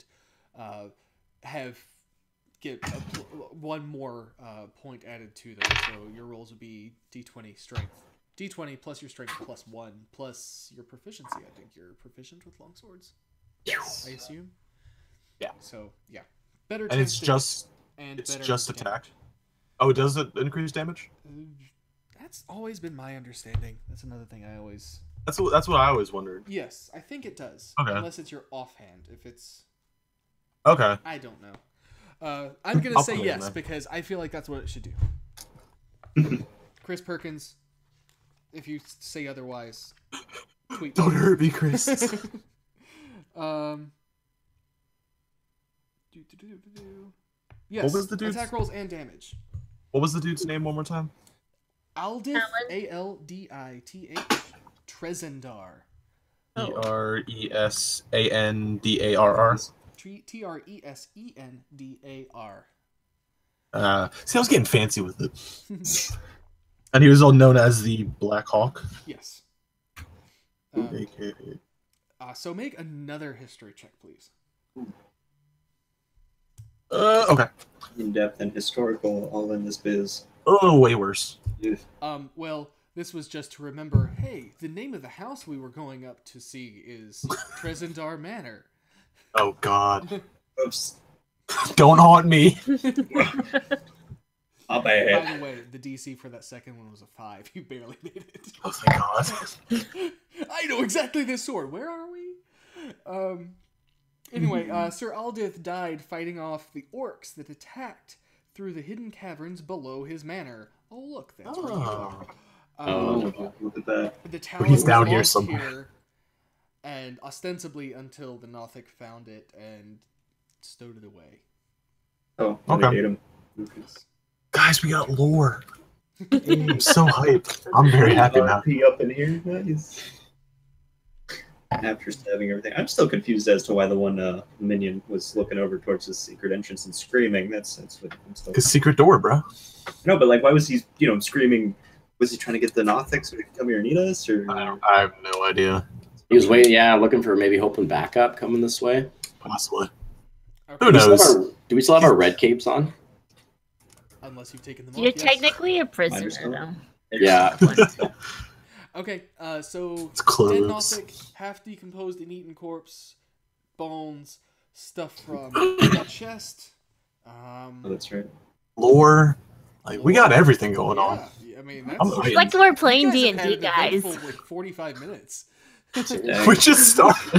get one more point added to them. So your rolls would be D20 strength, D20 plus your strength +1 plus your proficiency. I think you're proficient with longswords. Yes. I assume. Yeah. So yeah, better. And it's chance to- just and it's better just damage. attack. Oh, does it increase damage? That's always been my understanding. That's another thing I always. That's what I always wondered. Yes, I think it does. Okay. Unless it's your offhand. If it's, Okay. I don't know. I'm gonna I'll say put it in yes there. because I feel like that's what it should do. Chris Perkins, if you say otherwise, tweet. Don't hurt me, Chris. Yes. What was the dude's- attack rolls and damage? What was the dude's name one more time? Aldith, Aldith, Tresendar. Tresandarr. Tresendar. See, I was getting fancy with it. And he was all known as the Black Hawk. Yes. AKA. So make another history check, please. Okay. In depth and historical, all in this biz. Oh, way worse. Well, this was just to remember, hey, the name of the house we were going up to see is Tresendar Manor. Oh God. Oops. Don't haunt me. I'll By bad. the way, the DC for that second one was a 5. You barely made it. Oh thank God. I know exactly this sword. Where are we? Anyway, Sir Aldith died fighting off the orcs that attacked through the hidden caverns below his manor. Oh, look, that's where you are. Look at that. The tower He's was down here lost somewhere. here, and ostensibly until the Nothic found it and stowed it away. Oh, Okay. I hate him. Guys, we got lore. I'm so hyped. I'm very happy now. RP up in here, nice. After stabbing everything, I'm still confused as to why the one minion was looking over towards his secret entrance and screaming. That's what I'm still. Cause secret door, bro. No, but like, why was he, screaming? Was he trying to get the Nothic so he could come here and eat us, or? I have no idea. He was waiting, looking for maybe hoping backup coming this way. Possibly. Okay. Who knows? Do we still have our red capes on? Unless you've taken them You're off. yes. technically a prisoner, Understand. though. Yeah. Okay, so It's dead close. Nothic, half decomposed and eaten corpse, bones, stuff from the chest. Oh, that's right. Lore. Like we got everything going on. Yeah, I mean, I'm that's. hyped. It's like we're playing you D&D, guys have had an guys. eventful, like 45 minutes. Dang. We just started.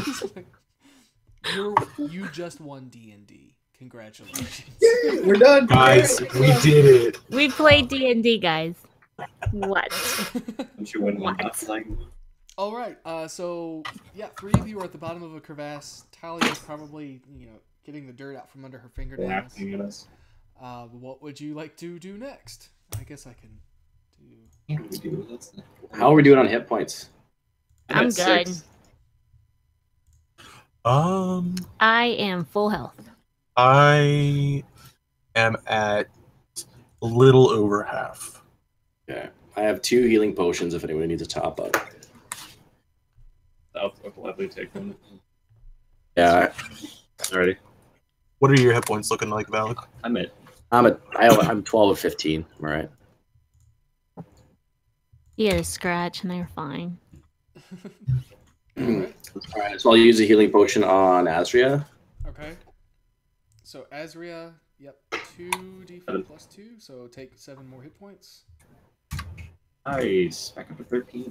You just won D&D. Congratulations. We're done, Guys, we did it. We play D&D, guys. What? Don't you win one What? not playing? All right. So yeah, 3 of you are at the bottom of a crevasse. Talia's probably getting the dirt out from under her fingernails. Laughing at us. What would you like to do next? I guess I can do. What do we do? That's the- How are we doing on hit points? I'm at good. 6. I am full health. I am at a little over half. Okay. I have 2 healing potions if anyone needs a top up. I'll gladly take one. Yeah. Alrighty. What are your hit points looking like, Valak? I'm it. I'm 12 of 15. All right. You get a scratch and they're fine. Alright. All right. So I'll use a healing potion on Azria. Okay. So Azria, yep, 2d4 plus 2, so take 7 more hit points. Nice. Back up to 13.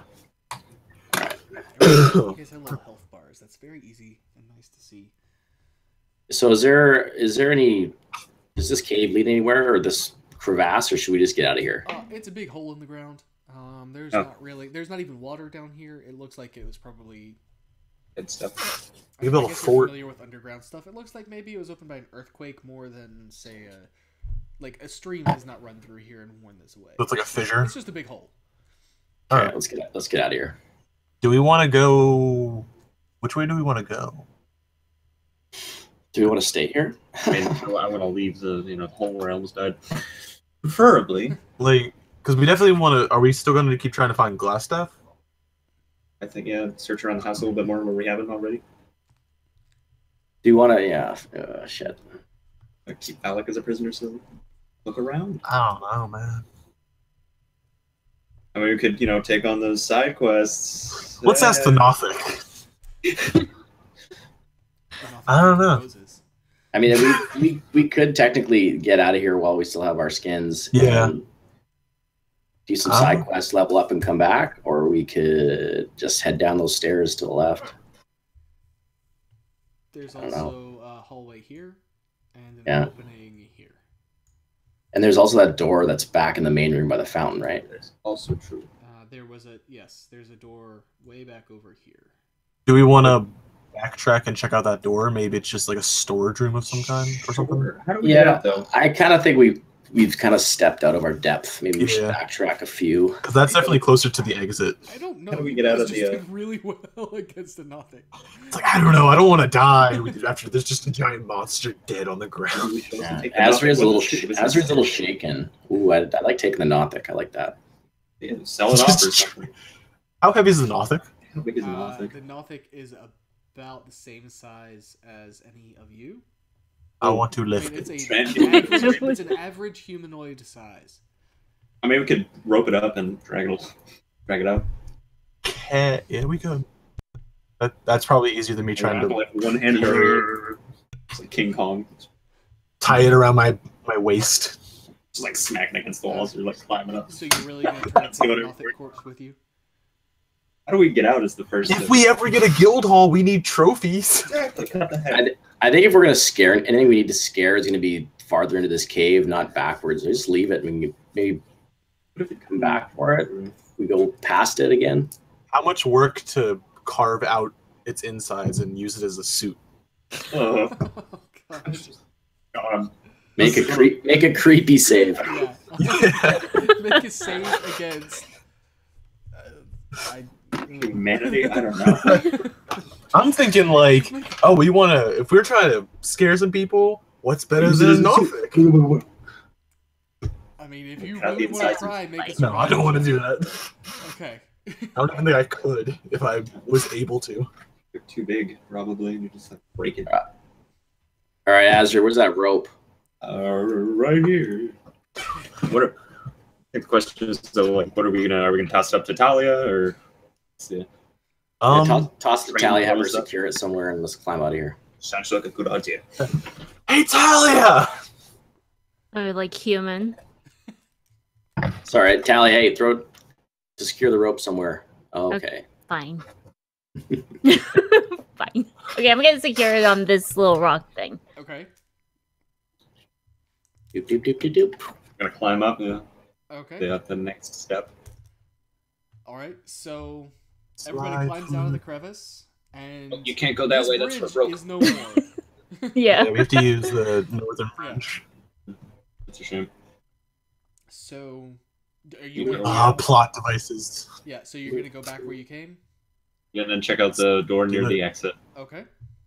You guys have little health bars. That's very easy and nice to see. So is there any? Does this cave lead anywhere, or this crevasse, or should we just get out of here? It's a big hole in the ground. There's not even water down here. It looks like it was probably Good stuff. I You built a guess fort. we're familiar with underground stuff. It looks like maybe it was opened by an earthquake more than, say, a stream has not run through here and worn this away. Looks like a fissure. It's just a big hole. All Okay, right. let's get out of here. Do we want to go? Which way do we want to go? Do we want to stay here? I mean, I want to leave the hole where I almost died. Preferably. Like, because we definitely want to. Are we still going to keep trying to find glass stuff? I think, yeah, search around the house a little bit more where we haven't already. Do you want to? Yeah. Shit. Keep Alec as a prisoner so look around. I don't know, man. I mean, we could, take on those side quests. Let's ask the Nothic. I don't know. I mean, we could technically get out of here while we still have our skins. Yeah. And do some side quests, level up, and come back, or we could just head down those stairs to the left. There's I don't also a hallway here and an Yeah. opening here. And there's also that door that's back in the main room by the fountain, right? That's also true. There's a door way back over here. Do we want to backtrack and check out that door? Maybe it's just like a storage room of some kind or something. Sure. How do we get out, though? I kind of think we've kind of stepped out of our depth. Maybe we should Yeah. backtrack a few. Because that's definitely closer to the exit. I don't know. How do we you get out guys of just the, did really well against the Nothic. It's like, I don't know. I don't want to die after there's just a giant monster dead on the ground. Yeah. Take the Azri's Nothic a little shaken. Ooh, I like taking the Nothic. I like that. Yeah, sell it off or something. How heavy is the Nothic? How big is the Nothic? The Nothic is about the same size as any of you. I want to I lift mean, it. it's an average humanoid size. I mean, we could rope it up and drag it out. Yeah, we could. That's probably easier than me trying to like one hand. It's like King Kong. tie it around my waist. Just like smacking against the walls. You're like climbing up. So you're really going to try to take the Nothic corpse with you? How do we get out? Is the first. If we ever get a guild hall, we need trophies. Exactly. Cut the head. I think if we're gonna scare anything we need to scare is gonna be farther into this cave, not backwards. Just leave it. We can maybe come back for it. We go past it again. How much work to carve out its insides and use it as a suit? Oh, Oh, gosh. God. God. Make a creepy save. Yeah. Make a save against. Humanity? I don't know. I'm thinking like, we want to. If we're trying to scare some people, what's better than a Nothic? I mean, if you Cut the really want to insides. try, make a No, I don't want to do that. Okay. I don't even think I could if I was able to. They're too big, probably. You just like break it. All right, Azure, where's that rope? Right here. What? I think the question is though, like, what are we gonna toss it up to Talia or? Yeah. Toss the tally, have her secure it somewhere, and let's climb out of here. Sounds like a good idea. Hey, Talia! Or like human. Sorry, Tally. Hey, secure the rope somewhere. Oh, okay. Fine. Fine. Okay, I'm gonna secure it on this little rock thing. Okay. Doop doop doop doop doop. Gonna climb up. Yeah. Okay. The next step. All right. So everybody climbs out of the crevice, and You can't go that this way. That's bridge for broke. is no more. Yeah. Yeah, we have to use the northern branch. That's a shame. So, are you? Yeah. Gonna, Plot devices. yeah. So you're gonna go back where you came. Yeah, and then check out the door near the exit. Okay.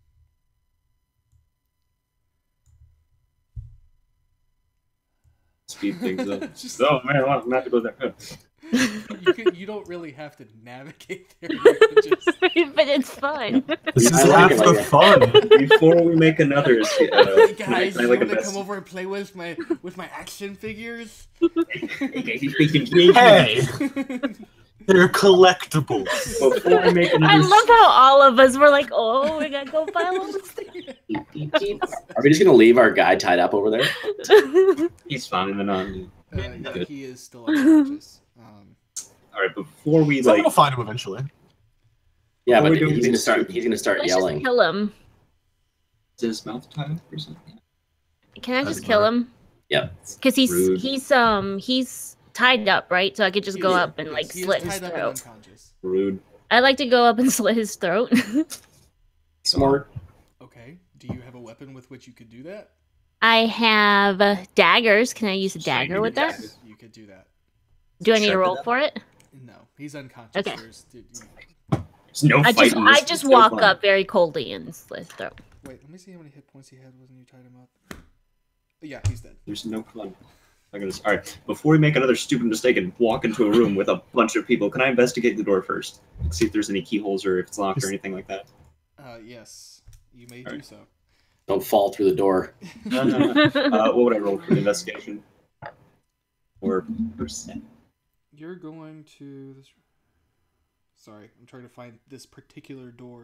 Speed things up. Just- Oh man, I'm not to go there. you don't really have to navigate there. You can just, But it's fun. This is I like half it the like that. fun. Before we make another, hey can guys, I you like want a to come over and play with my action figures? Hey! They're collectibles. Before I make I another love how all of us were like, "Oh, we gotta go buy all this Are we just gonna leave our guy tied up over there? thing." He's fine and on. Yeah, he is still unconscious. All right, before we Someone like, will find him eventually. Yeah, Before but we do he's gonna start. anything He's gonna start Let's yelling. just kill him. is his mouth tied up or something? Can I just Doesn't kill matter. him? Yep. Because Rude. he's tied up, right? So I could just go Yeah. up and like He is slit his tied up and throat. unconscious. Rude. I like to go up and slit his throat. Smart. Okay. Do you have a weapon with which you could do that? I have daggers. Can I use a Shiny dagger with that? daggers. You could do that. Do I need to Sharpen roll that. for it? No, he's unconscious. Okay. There's no I fighting. just It's no walk fun. up very coldly and slit his throat. Wait, let me see how many hit points he had when you tied him up. Yeah, he's dead. There's no fun. All right, before we make another stupid mistake and walk into a room with a bunch of people, can I investigate the door first? See if there's any keyholes or if it's locked or anything like that. Yes, you may do Alright. so. Don't fall through the door. What would I roll for the investigation? Or percent? You're going to this. Sorry, I'm trying to find this particular door.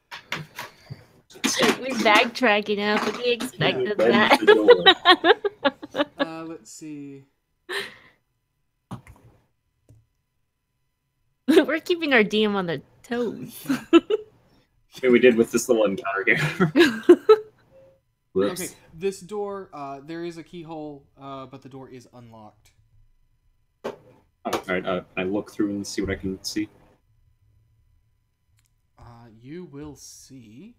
We're backtracking now, but we expected Bend that. the door. Let's see. We're keeping our DM on the toes. Okay, we did with this little encounter here. Whoops. Okay, this door, there is a keyhole, but the door is unlocked. Alright, I look through and see what I can see. You will see.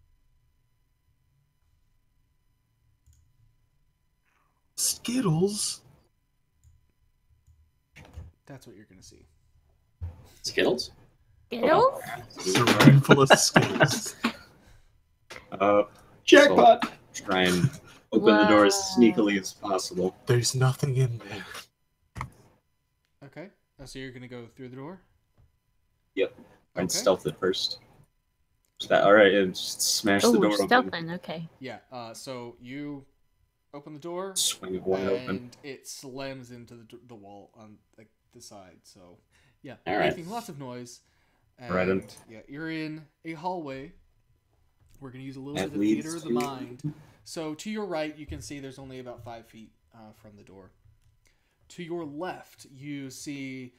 Skittles. That's what you're gonna see. Skittles. Skittles? It's a room full of Skittles. Jackpot! Try and open the door as Wow. sneakily as possible. There's nothing in there. Okay, so you're gonna go through the door. Yep. Try and Okay. stealth it first. Alright, and just smash Oh, the we're door open. stealthing. Okay. Yeah. So you open the door, Swing it wide and open. it slams into the wall on like the side. So yeah, All right. making lots of noise. And, Right in. yeah, you're in a hallway. We're gonna use a little That bit of leads theater of the to- mind. So to your right, you can see there's only about 5 feet from the door. To your left, you see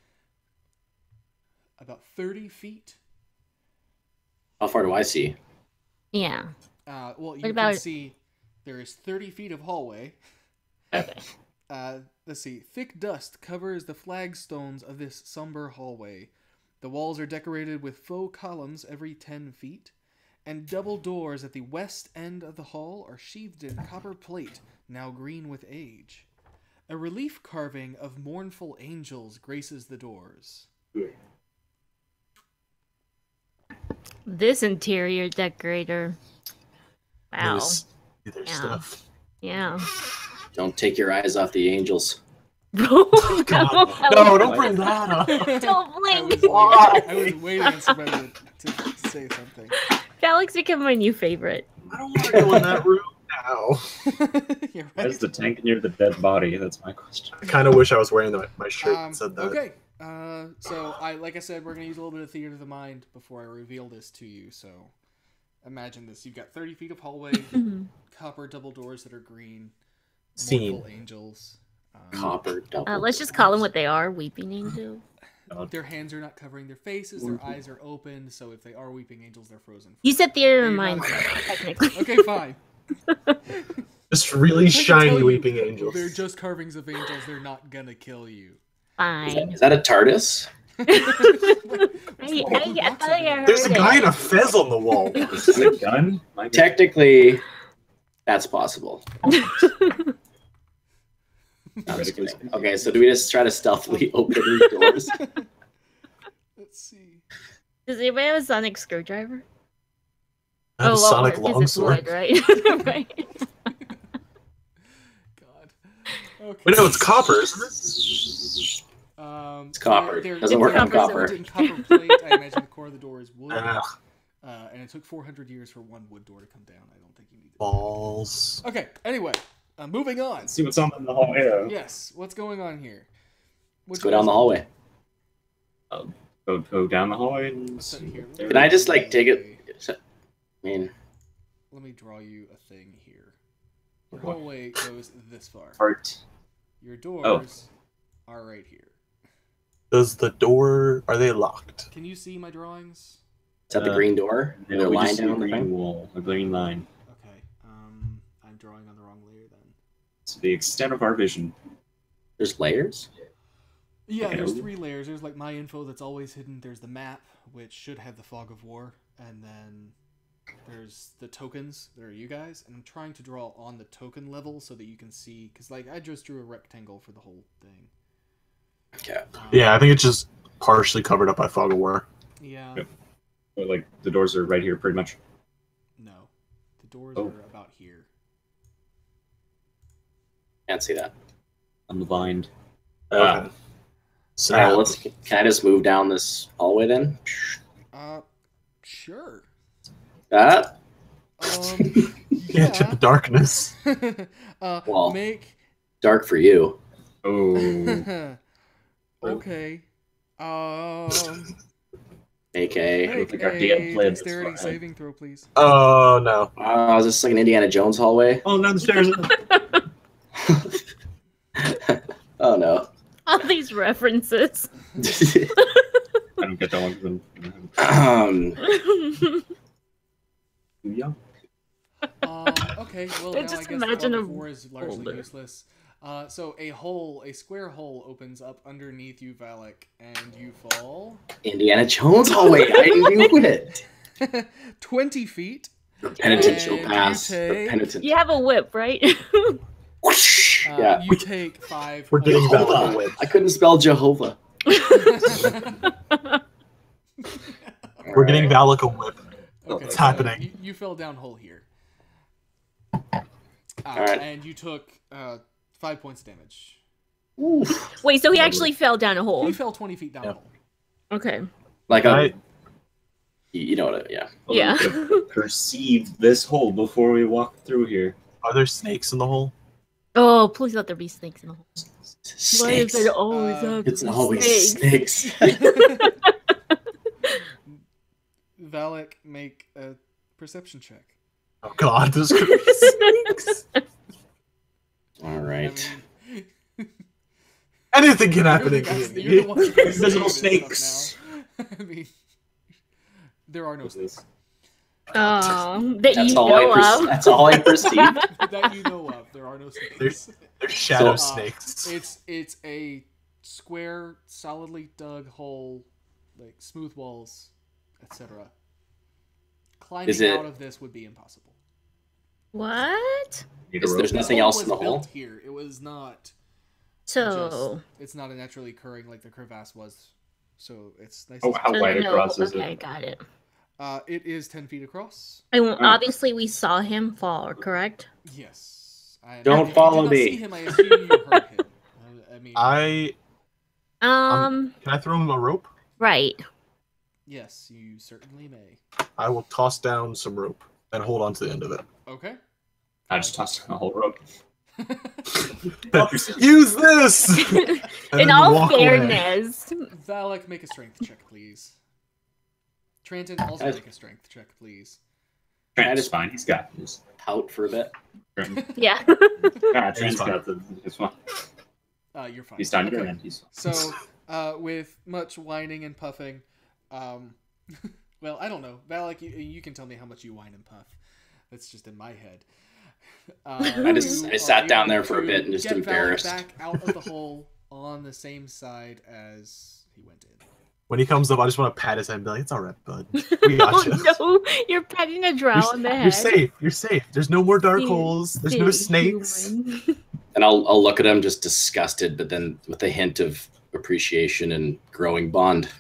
about 30 feet. How far do I see? Yeah. Well, you What about- can see there is 30 feet of hallway. Okay. Let's see. Thick dust covers the flagstones of this somber hallway. The walls are decorated with faux columns every 10 feet, and double doors at the west end of the hall are sheathed in copper plate, now green with age. A relief carving of mournful angels graces the doors. This interior decorator. Wow. There's Yeah. stuff. Yeah. Don't take your eyes off the angels. Oh, God. No, don't bring that up. Don't blink. I was waiting on somebody to say something. Alex become my new favorite. I don't want to go in that room now. You're Why right. is the tank near the dead body? That's my question. I kind of wish I was wearing my shirt that said that. Okay. So like I said, we're gonna use a little bit of theater of the mind before I reveal this to you. So, imagine this: you've got 30 feet of hallway, copper double doors that are green, Scene. mournful angels. Copper double. Let's just call them what they are, weeping angels. Their hands are not covering their faces. Their eyes are open. So if they are weeping angels, they're frozen. You said theater of You're mind, not- technically. Okay, fine. Just really I can tell shiny you, weeping angels. They're just carvings of angels. They're not gonna kill you. Fine. Is that a TARDIS? I thought I heard There's a guy it. in a fez on the wall. Is this a gun? My God. Technically, that's possible. No, I'm just kidding. Okay, so do we just try to stealthily open these doors? Let's see. Does anybody have a sonic screwdriver? I have a well, sonic because it's longsword. wood, right? Right. God. Okay. But no, it's copper, isn't it? It's copper. Doesn't work on copper. copper. In copper plate. I imagine the core of the door is wood. Ugh, And it took 400 years for one wood door to come down. I don't think you need it. balls. Okay, anyway, moving on. Let's see what's on in the hall. Yeah. Yes, what's going on here? Let's go down the hallway. Go down the hallway. And... Set here. Can I just like take it? I mean, Let me draw you a thing here. Your What? hallway goes this far. Part. Your doors are right here. Does the door? Are they locked? Can you see my drawings? is that the green door? Yeah, They're we lying just see a down the green thing. wall, a green line. Okay. I'm drawing on the wrong layer then. It's the extent of our vision. There's layers. Yeah, there's Okay. 3 layers. There's like my info that's always hidden. There's the map, which should have the fog of war, and then there's the tokens that are you guys. And I'm trying to draw on the token level so that you can see, because like I just drew a rectangle for the whole thing. Okay. Yeah, I think it's just partially covered up by fog of war. Yeah. Yep. But, like the doors are right here, pretty much. No, the doors Oh. are about here. Can't see that. I'm blind. Okay. Wow. All right, well, can I just move down this hallway then? Sure. Ah, Into the darkness. Well. Make. dark for you. Oh. Okay. AK. Make think our DM a played this dexterity far. saving throw, please. Oh no. Is this like an Indiana Jones hallway? Oh, down the stairs. Oh no. All these references. I don't get that one. Yeah. Okay. Well, I now just I guess imagine the a fog of war is largely boulder. useless. So a square hole opens up underneath you, Valak, and you fall Indiana Jones hallway. I knew it. 20 feet. The penitent shall And pass. you The take- penitent. You have a whip, right? Whoosh! Yeah. You take 5. We're getting points of Valak. Jehovah. I couldn't spell Jehovah. We're getting Valak a whip. Okay, It's so happening. You fell down hole here. Alright. And you took 5 points of damage. Oof. Wait, so he actually fell down a hole. You fell 20 feet down Yeah. a hole. Okay. Like I- you know what? Yeah. Yeah. Perceive this hole before we walk through here. Are there snakes in the hole? Oh, please let there be snakes in the hole. Why is Snakes. there always It's ugly always snakes. Valak, make a perception check. Oh god, there's gonna be snakes. All right. I mean, Anything can happen in you're the community. one who can Invisible see this snakes. stuff now. I mean, there are no snakes that That's you all know I. of. That's all I perceive. that you know of. There are no snakes. They're shadow So, snakes. It's a square, solidly dug hole, like smooth walls, etc. Climbing Is it- out of this would be impossible. What? Need a Is rope? there's The nothing hole else was in the hole? built here. It was not. So. It's not a naturally occurring like the crevasse was. So it's nice. Oh, and how so wide no, across is okay, it? got it. It is 10 feet across. And obviously, we saw him fall, correct? Yes. Don't if you follow did not me. See him, I assume you heard him. I mean, Can I throw him a rope? Right. yes, you certainly may. I will toss down some rope and hold on to the end of it. Okay. I just tossed a whole rope. Use this. And In then all walk away. fairness, Valak, make a strength check, please. Trenton, also Guys. make a strength check, please. Trent's fine. He's got this. Pout for a bit. yeah. Trent's fine. got this one. You're fine. He's done. Okay. Your end. He's So, with much whining and puffing, well, I don't know. Valak, you can tell me how much you whine and puff. That's just in my head. I You sat are down able there for a to bit and just get Valak embarrassed. back out of the hole on the same side as he went in. When he comes up, I just want to pat his head and be like, "It's all right, bud. We got you. Oh no, you're petting a drow on the head. You're safe. You're safe. There's no more dark See- holes. There's no Being snakes." human. And I'll look at him just disgusted, but then with a hint of appreciation and growing bond.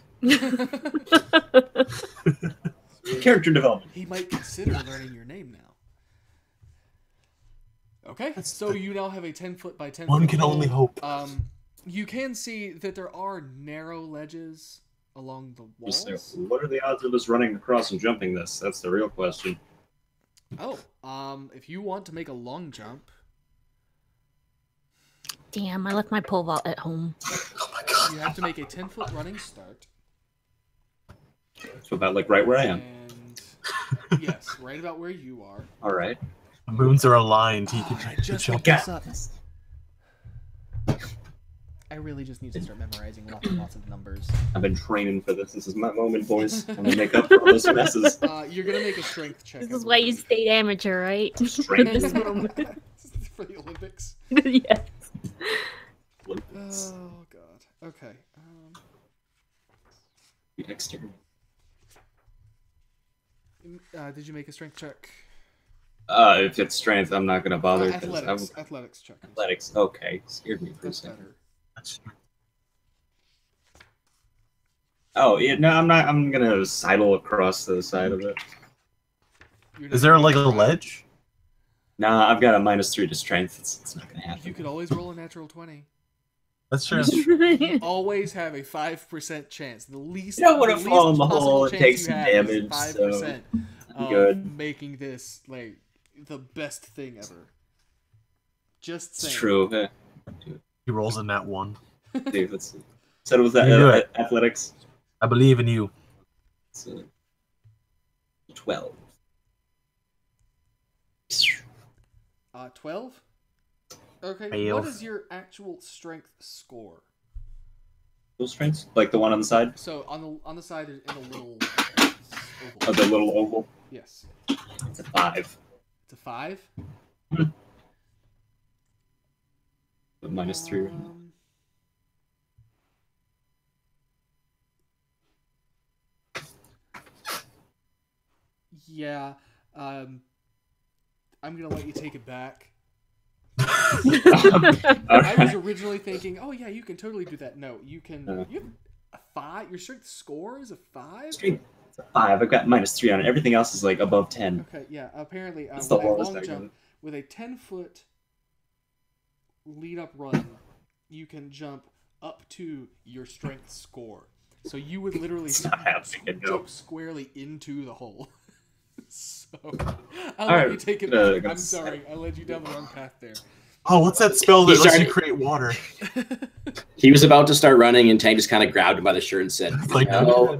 character development. He might consider learning your name now. Okay, so you now have a 10-foot by 10 One foot can hole. only hope. You can see that there are narrow ledges along the walls. What are the odds of us running across and jumping this? That's the real question. Oh, if you want to make a long jump, Damn, I left my pole vault at home. Oh my god. you have to make a 10-foot running start. So about like right where I am. And yes, right about where you are. All right. The moons are aligned. He I can just jump. looked this up. I really just need to start memorizing lots and lots of numbers. I've been training for this. This is my moment, boys. I'm gonna make up for all those messes. You're gonna make a strength check. This is why you stayed amateur, right? Strength. For the Olympics. Yes. Oh god. Okay. Dexterity. Did you make a strength check? If it's strength, I'm not gonna bother. 'cause Athletics. Athletics check. Athletics. Okay. Scared me for a That's second. better. Oh yeah, no, I'm not. I'm gonna sidle across the side of it. Is there like a ledge? Nah, I've got a -3 to strength. It's not gonna happen. You could always roll a natural 20. That's true. You always have a 5% chance. The least. You don't wanna the fall in least the hole, possible it chance takes you some have damage, is 5% of good. making this like the best thing ever. Just It's saying. true. He rolls in that one. Dude, let's see. Said it was You do it. athletics. I believe in you. It's 12. 12. Okay. Fail. What is your actual strength score? Those strengths, like the one on the side. So on the side in a little Oh, oval. the little oval. Yes. It's a 5. It's a 5. But -3. Yeah. I'm gonna let you take it back. Okay. I was originally thinking, oh yeah, you can totally do that. No, you can. You have a 5. Your strength score is a 5. Strength. It's a 5. I've got -3 on it. Everything else is like above 10. Okay, yeah. Apparently, That's with the a lowest long I jump, got. with a 10-foot lead-up run, you can jump up to your strength score. So you would literally It's not happening, no. jump squarely into the hole. So I'll All let right, you take it gonna- back. gonna I'm sorry, I led you down the wrong path there. Oh, what's that spell that He's lets you already- create water? He was about to start running, and Tank just kind of grabbed him by the shirt and said, Like, "No,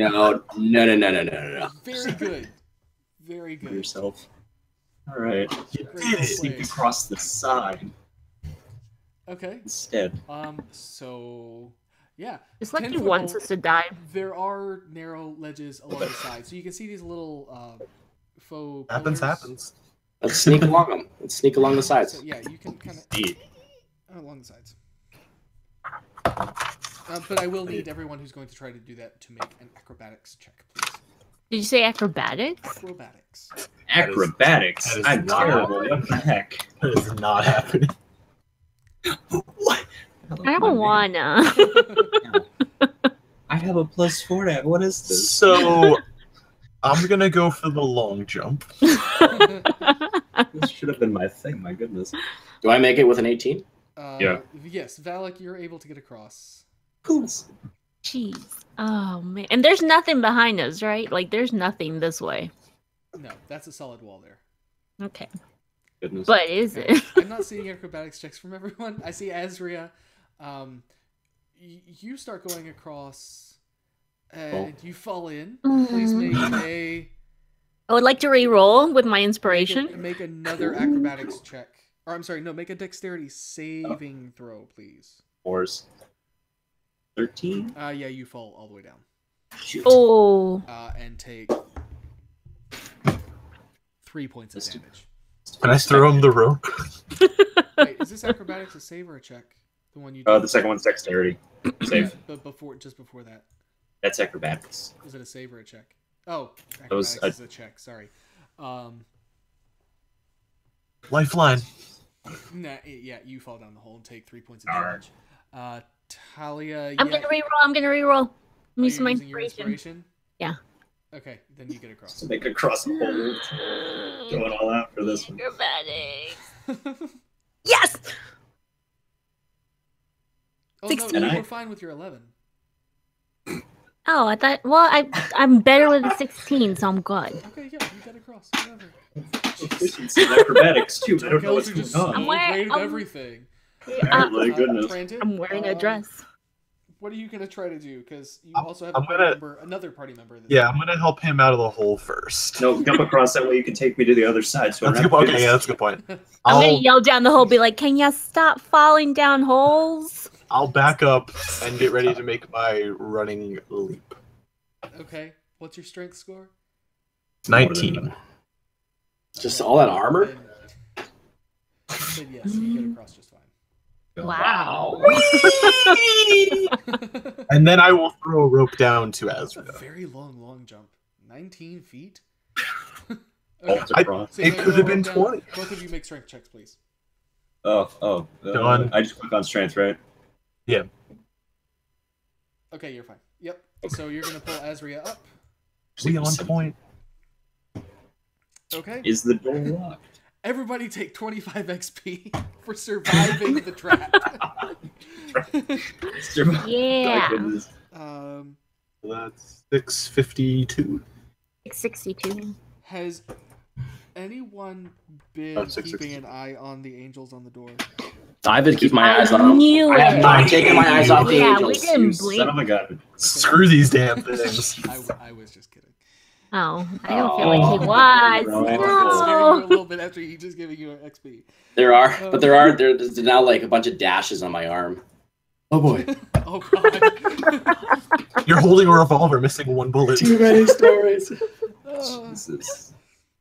no." Very good. Very For good. yourself. All right. Great did it. Sneak play. across the side Okay. instead. So yeah. It's like he 10-foot wants hole. us to die. There are narrow ledges along the side, so you can see these little faux Happens, pillars. happens. Let's sneak along them. Let's sneak along the sides. So yeah, you can kind of Neat. along the sides. But I will need everyone who's going to try to do that to make an acrobatics check, please. Did you say acrobatics? Acrobatics. Acrobatics. that is I'm not terrible. What the heck? That is not happening. What? I don't wanna. I have a +4 to what is this? So, I'm gonna go for the long jump. This should have been my thing, my goodness. Do I make it with an 18? Yeah. Yes, Valak, you're able to get across. Cool. Jeez. Oh man. And there's nothing behind us, right? Like there's nothing this way. No, that's a solid wall there. Okay. Goodness. But is Okay. it? I'm not seeing acrobatics checks from everyone. I see Azria. You start going across, and you fall in. Please make a I would like to re-roll with my inspiration. make another acrobatics check. Or I'm sorry, no, make a dexterity saving throw, please. 4s. 13. Yeah, you fall all the way down. Shoot. Oh. And take 3 points of That's too- damage. Can I throw him the rope? Wait, is this acrobatics a save or a check? The one you The second one's dexterity. Save. But just before that, That's acrobatics. is it a save or a check? Oh, That was acrobatics is a check. Sorry. Lifeline. Nah, yeah, you fall down the hole and take 3 points of Alright. damage. Talia, I'm gonna re-roll. I'm are use you my using your inspiration. Yeah. Okay, then you get across. So make a cross the hole. Going all out for this one. Acrobatics. Yes! Oh no, 16. you were fine with your 11. Oh, I thought. Well, I'm better with a 16, so I'm good. Okay, yeah, you got across. Whatever. Efficiency and acrobatics too. I don't know what's Kills are going just so on. I'm wearing- great at I'm- everything. Oh my goodness. Transit, I'm wearing a dress. What are you gonna try to do? Because you I'm- also have I'm a party gonna- member, another party member. That's Yeah, I'm gonna help him out of the hole first. No, jump across that way. You can take me to the other side. So I That's a don't good have point. to do Okay, yeah, this. that's a good point. I'm gonna I'll yell down the hole, be like, "Can you stop falling down holes?" I'll back up and get ready to make my running leap. Okay. What's your strength score? 19. Just all that armor? Then yes, you get across just fine. Wow. And then I will throw a rope down to That's a Azra. very long jump. 19 feet? Bolts I- across. So It you could have go been down. 20. Both of you make strength checks, please. Done. I just click on strength, right? Okay, you're fine. Yep. So you're gonna pull Azria up. We on point. Okay. Is the door locked? Everybody take 25 XP for surviving the trap. Yeah. That's 652. 62. Has anyone been Oh, 666. keeping an eye on the angels on the door? I've been keeping my I eyes on them. knew I have it. not taken my eyes off the Yeah, we angels. didn't You blink. son of a gun. Screw these damn things. I was just kidding. Oh, I don't feel like he Oh, was. no. Scaring you a No. little bit after he just giving you an XP. There's now like a bunch of dashes on my arm. Oh boy. Oh god. You're holding a revolver, missing one bullet. Too many stories. Jesus.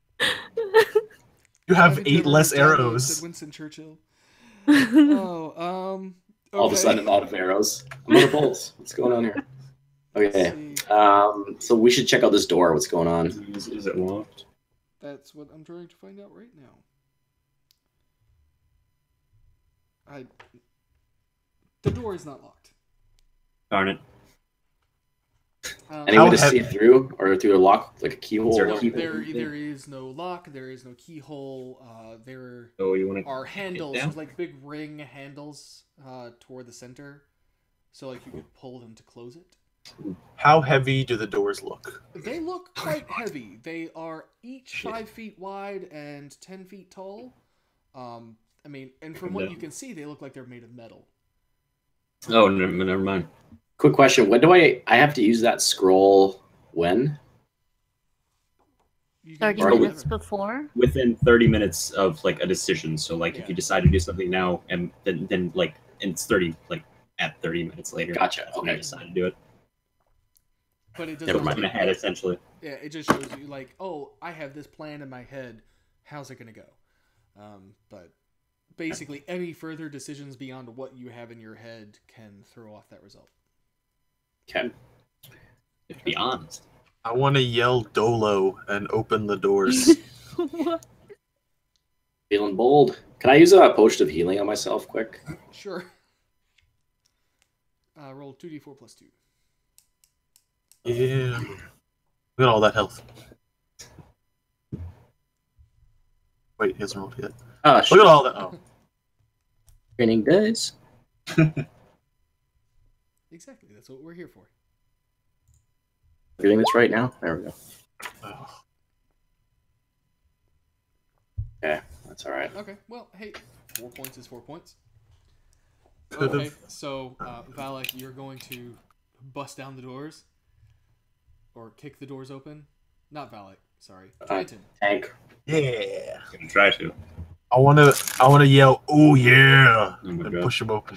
You have I've 8 never less heard that, arrows. said Winston Churchill. Oh, okay. All of a sudden, I'm out of arrows. I'm out of bolts. What's going on here? Okay. Let's see. So we should check out this door. What's going on? Is it locked? That's what I'm trying to find out right now. The door is not locked. Darn it. Any way How to see heavy- it through, or through a lock, like a keyhole? Is there a or- keyhole? There is no lock. There is no keyhole. There So you want to? are handles, down? like big ring handles, toward the center, so like you could pull them to close it. How heavy do the doors look? They look quite heavy. They are each 5 feet wide and 10 feet tall. I mean, and from what you can see, they look like they're made of metal. Oh, never mind. Quick question: when do I have to use that scroll? When? You 30 Or minutes before? Within 30 minutes of like a decision. So like Yeah. if you decide to do something now, and then like and it's 30 like at 30 minutes later. Gotcha. that's when you Okay. decide to do it. But it Never doesn't. mind. Ahead essentially. Yeah, it just shows you like, oh, I have this plan in my head. How's it gonna go? But basically, any further decisions beyond what you have in your head can throw off that result. Okay. To be honest. I want to yell Dolo and open the doors. Feeling bold. Can I use a potion of healing on myself, quick? Sure. Roll 2d4 plus 2. Yeah. Look at all that health. Wait, he hasn't rolled yet. Oh, Look at all that. Oh. Training dice. Exactly. That's what we're here for. We're doing this right now. There we go. Oh. Okay, that's all right. Okay. Well, hey, 4 points is 4 points. Could've- Okay. So, Valak, you're going to bust down the doors, or kick the doors open. Not Valak. Sorry, Trenton. Tank. Yeah. Gonna try to. I wanna yell, oh yeah, Oh my and God. push him open.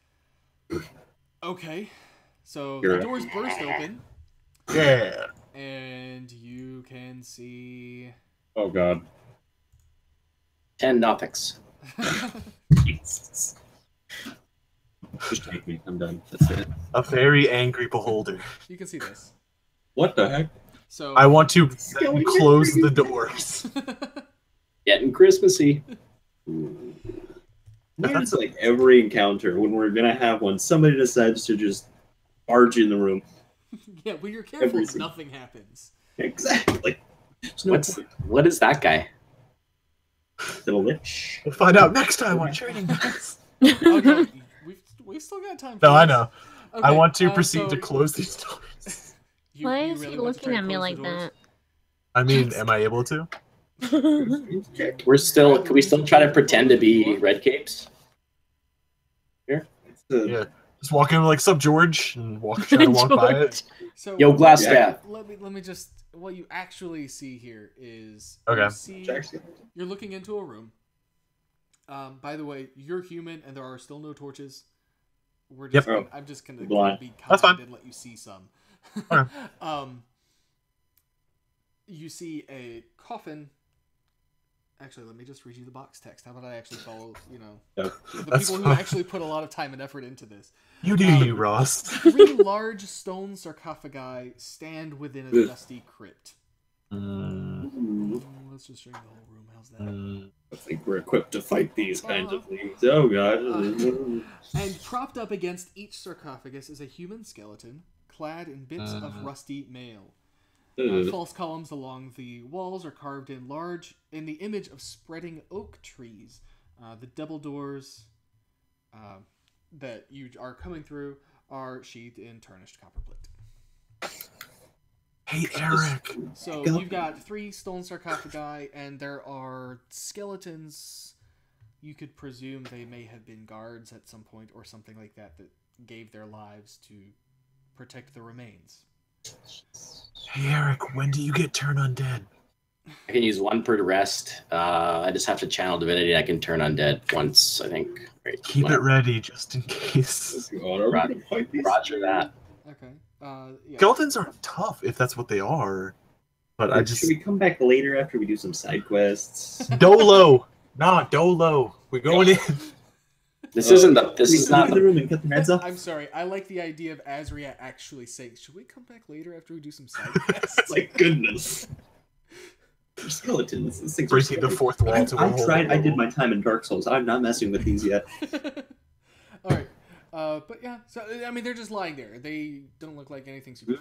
Okay. So You're the right. doors burst open, Yeah. and you can see. Oh god. 10 Nothics. Jesus. Just take me. I'm done. That's it. A very angry beholder. You can see this. What the heck? So I want to then close the doors. Getting Christmassy. It's like every encounter when we're gonna have one, somebody decides to just barge in the room. yeah, well, you're careful. Everything. Nothing happens. Exactly. There's no What is that guy? little lich. We'll find out next time on Training Dice. Oh, no, we've still got time. For No, I this. know. Okay, I want to proceed so to close these doors. Why you is he really want to try looking to at me close like the doors? I mean, am I able to? that? We're still. Can we still try to pretend to be red capes? It's the Yeah. Just walk in like, "Sup, George?" and try to walk by it. So Yo, glass Yeah. staff. let me just what you actually see here is Okay. you see you're looking into a room. By the way, you're human and there are still no torches. We're just Yep. I'm just gonna Blind. be kind That's fine. and let you see some. Okay. You see a coffin. Actually, let me just read you the box text. How about I actually follow, Yeah. the That's people who fine. actually put a lot of time and effort into this. You do you, Ross. 3 large stone sarcophagi stand within a dusty crypt. Let's just drink the whole room. How's that? I think we're equipped to fight these kinds of things. Oh god. And propped up against each sarcophagus is a human skeleton, clad in bits of rusty mail. False columns along the walls are carved in the image of spreading oak trees. The double doors that you are coming through are sheathed in tarnished copper plate. Hey, Eric. So you've got 3 stone sarcophagi, and there are skeletons. You could presume they may have been guards at some point or something like that gave their lives to protect the remains. Hey, Eric. When do you get turn undead? I can use 1 per rest. I just have to channel divinity. I can turn undead once, I think. Right. Keep it ready just in case. Roger that. Okay. Yeah. Skeletons are tough if that's what they are. But I just Should we come back later after we do some side quests? Dolo. Nah, Dolo. We're going in. This isn't the. This We is go not to the the. room and cut their heads off. I'm sorry. I like the idea of Azria actually saying, "Should we come back later after we do some side quests?" My goodness. They're skeletons. These things are Breaking the scary. fourth wall to a I whole tried. I did level. my time in Dark Souls. I'm not messing with these yet. All right. But yeah. So I mean, they're just lying there. They don't look like anything super.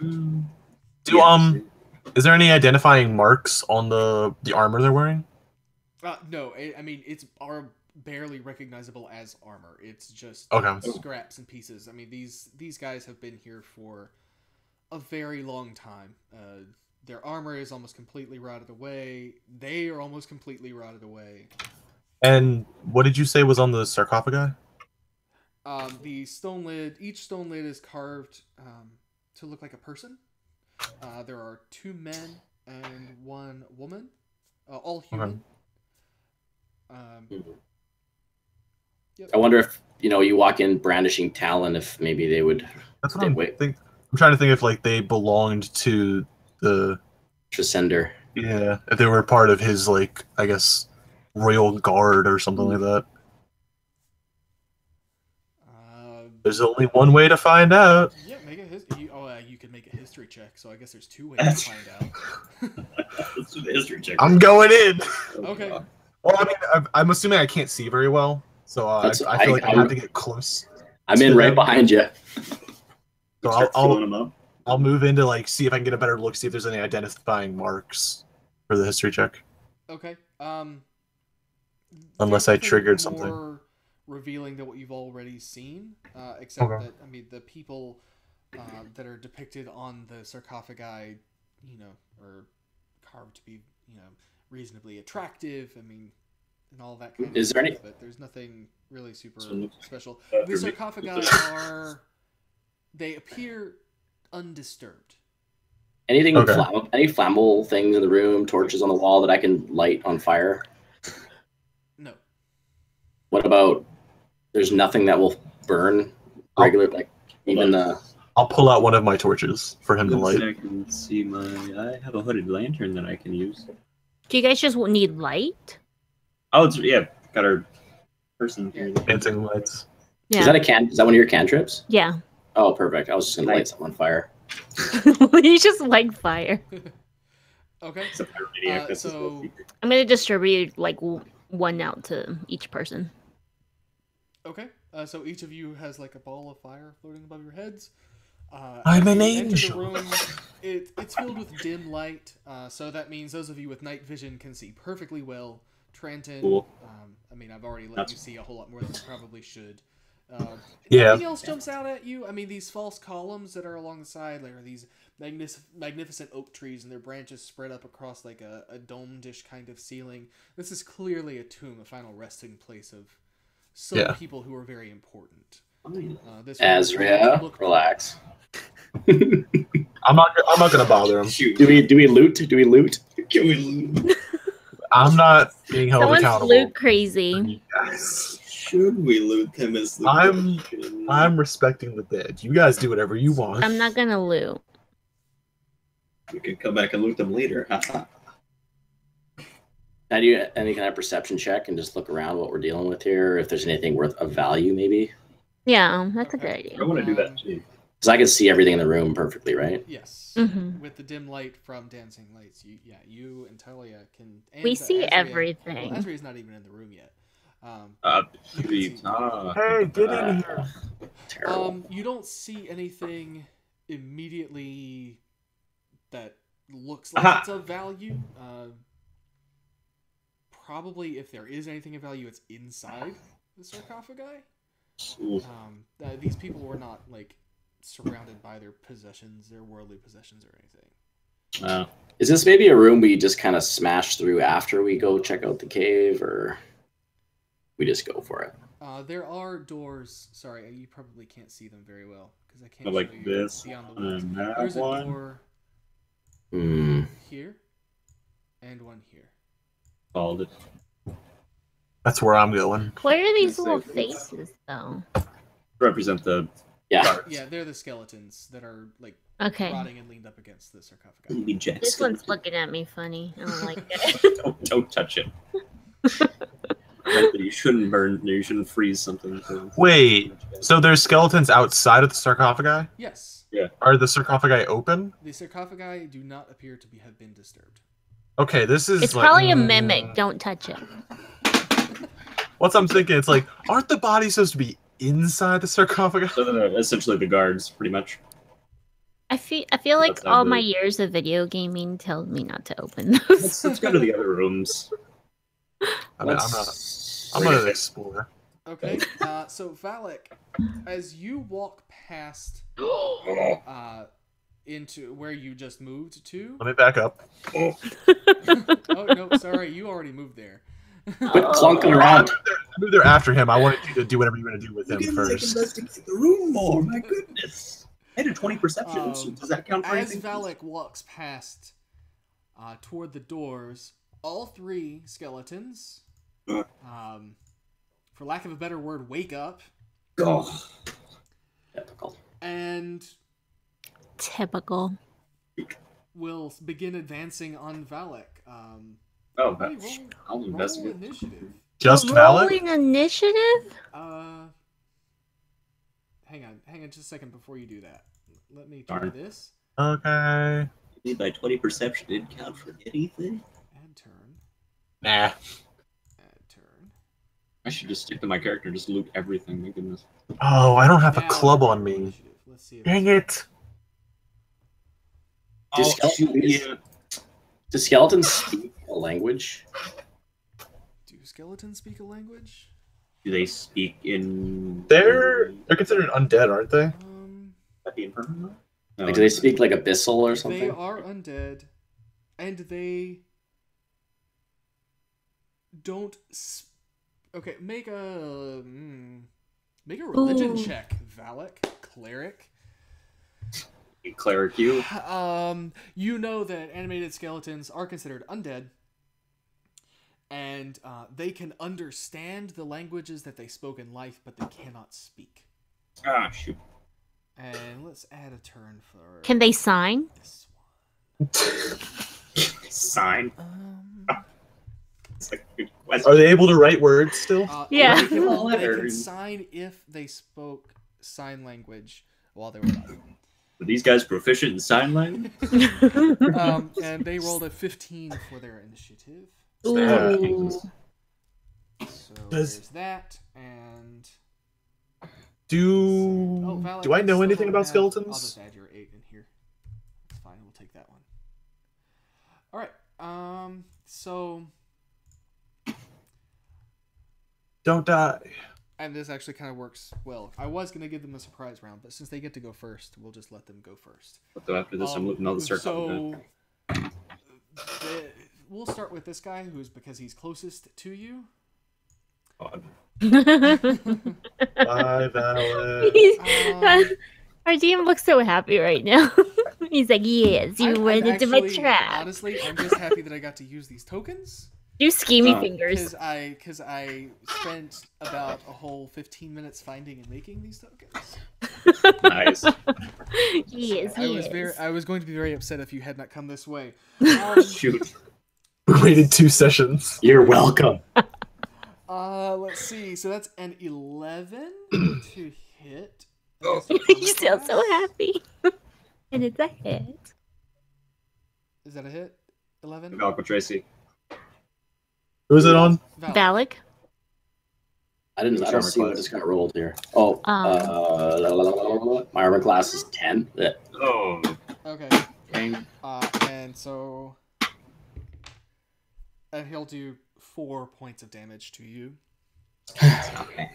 Is there any identifying marks on the armor they're wearing? No. I mean, it's barely recognizable as armor. It's just Okay. scraps and pieces. I mean, these guys have been here for a very long time. Their armor is almost completely rotted away. They are almost completely rotted away. And what did you say was on the sarcophagi? The stone lid. Each stone lid is carved to look like a person. There are 2 men and 1 woman, all human. Yep. I wonder if you walk in brandishing talon, if maybe they would. That's what They I'm wait. think. I'm trying to think if like they belonged to the Tresendar. if they were part of his like I guess royal guard or something like that. There's only one way to find out. Yeah, make a history. You can make a history check. So I guess there's 2 ways to find out. Let's do the history check. I'm going in. Okay. Well, I mean, I'm assuming I can't see very well, so I feel like I have to get close. I'm in right behind you. So Start filling them up. I'll move in to like see if I can get a better look, see if there's any identifying marks for the history check. Okay. Unless there's I triggered nothing something. more revealing than what you've already seen, except Okay. that I mean the people that are depicted on the sarcophagi, are carved to be, reasonably attractive. I mean, and all that kind of Is there stuff, any- but there's nothing really super So, special. after The me- sarcophagi they appear undisturbed. Anything Okay. any flammable things in the room, torches on the wall that I can light on fire? No. What about? There's nothing that will burn regular, like even the. I'll pull out one of my torches for him to light. I can see I have a hooded lantern that I can use. Do you guys just need light? Oh, got our person here. Dancing lights. Yeah. Is that one of your cantrips? Yeah. Oh, perfect. I was just gonna light something on fire. You just like fire. Okay. It's a pyromaniac. That's his so- little secret. I'm gonna distribute like 1 out to each person. Okay. So each of you has like a ball of fire floating above your heads. I'm as an you enter the angel. room, it's filled with dim light, so that means those of you with night vision can see perfectly well. Trenton, Cool. I mean, I've already let That's- you see a whole lot more than you probably should. Yeah. Nothing else jumps out at you. I mean, these false columns that are along the side, like, are these magnificent oak trees, and their branches spread up across like a dome-dish kind of ceiling. This is clearly a tomb, a final resting place of some Yeah. people who are very important. Fine. This Azria, look- relax. I'm not gonna bother him. Shoot. Do we loot? Do we loot? Can we loot? I'm not being held Someone's accountable. loot crazy. Should we loot them is the question. I'm respecting the bid. You guys do whatever you want. I'm not gonna loot. We can come back and loot them later. Haha. How do you any kind of perception check and just look around what we're dealing with here? If there's anything worth of value, maybe. Yeah, that's a good idea. I want to do that too. Because I can see everything in the room perfectly, right? Yes. Mhm. With the dim light from Dancing Lights, you and Talia can. And, We see Azria- everything. Well, Azria's not even in the room yet. Hey, get in here. Terrible. You don't see anything immediately that looks like Aha. it's of value. Probably, if there is anything of value, it's inside the sarcophagi. These people were not like surrounded by their possessions, their worldly possessions, or anything. Is this maybe a room we just kind of smash through after we go check out the cave, or we just go for it? There are doors. Sorry, you probably can't see them very well because I can't. Like show you this beyond the one woods. and that There's a one. door Hmm. here and one here. Called it. That's where I'm going. What are these Let's little see. faces, though? Represent the Yeah. guards. Yeah, they're the skeletons that are like Okay. rotting and leaned up against the sarcophagus. Baby Jack This skeleton. one's looking at me funny. I don't like it. Don't touch it. You shouldn't burn. You shouldn't freeze something. Wait, so there's skeletons outside of the sarcophagi? Yes, Are the sarcophagi open? the sarcophagi do not appear to have been disturbed. Okay, this is It's like, probably a mimic. Don't touch it. What's I'm thinking? It's like, aren't the bodies supposed to be inside the sarcophagi? So they're essentially the guards, pretty much. I feel like That's not all good. my years of video gaming tells me not to open those. Let's go to the other rooms. I'm not an explorer. Okay, so Valak, as you walk past into where you just moved to. Let me back up. Oh no, sorry, you already moved there. Quit clunking around. I moved there after him. I wanted you to do whatever you want to do with him first. Investigate the room more. My goodness. I had a 20 perception. Does that count for As anything? Valak walks past toward the doors, all three skeletons, for lack of a better word, wake up Oh. Typical. and Typical. will begin advancing on Valak. Oh, Hey, that's, roll, I'll roll investigate. initiative. Just Valak? Rolling initiative? Hang on just a second before you do that. Let me Darn. try this. Okay. My 20 perception didn't count for anything. Add turn. Nah. Add turn. I should just stick to my character and just loot everything. My goodness. Oh, I don't have a Now, club on me. initiative. Let's see if Dang it. Does Oh, skeletons, yeah. do skeletons speak a language? Do skeletons speak a language? Do they speak in? They're considered undead, aren't they? That'd be impermanent. No, Like, do they speak like abyssal or They something? are undead, and they don't. Okay, make a religion Ooh. check, Valak, cleric. Cleric you? You know that animated skeletons are considered undead, and they can understand the languages that they spoke in life, but they cannot speak. Ah, shoot. And let's add a turn for Can they sign? this Sign. one. It's a good question. Are they able to write words still? Yeah. They can, Well, they can letters. sign if they spoke sign language while they were alive. Are these guys proficient in sign language? And they rolled a 15 for their initiative. Ooh. So Does- there's that, and Do Valak, do I know still anything don't about have- I'll skeletons? just add your 8 in here. That's fine. We'll take that one. All right. So, Don't die. and this actually kind of works well. I was gonna give them a surprise round, but since they get to go first, we'll just let them go first. So after this, I'm looting all the sarcophagus. So, we'll start with this guy, who's because he's closest to you. God. Bye, Valid. Our DM looks so happy right now. He's like, yes, you went into my trap. Honestly, I'm just happy that I got to use these tokens. Do schemy fingers. Because I spent about a whole 15 minutes finding and making these tokens. Nice. Yes, I was going to be very upset if you had not come this way. Shoot. We waited 2 sessions. You're welcome. Let's see. So that's an 11 to hit. You sound so happy. And it's a hit. Is that a hit? 11? Malcolm Tracy. Who's it on? Valak. I don't see what just got rolled here. Oh, my armor class is 10. Oh. Okay. Dang. And so... And he'll do 4 points of damage to you. Okay.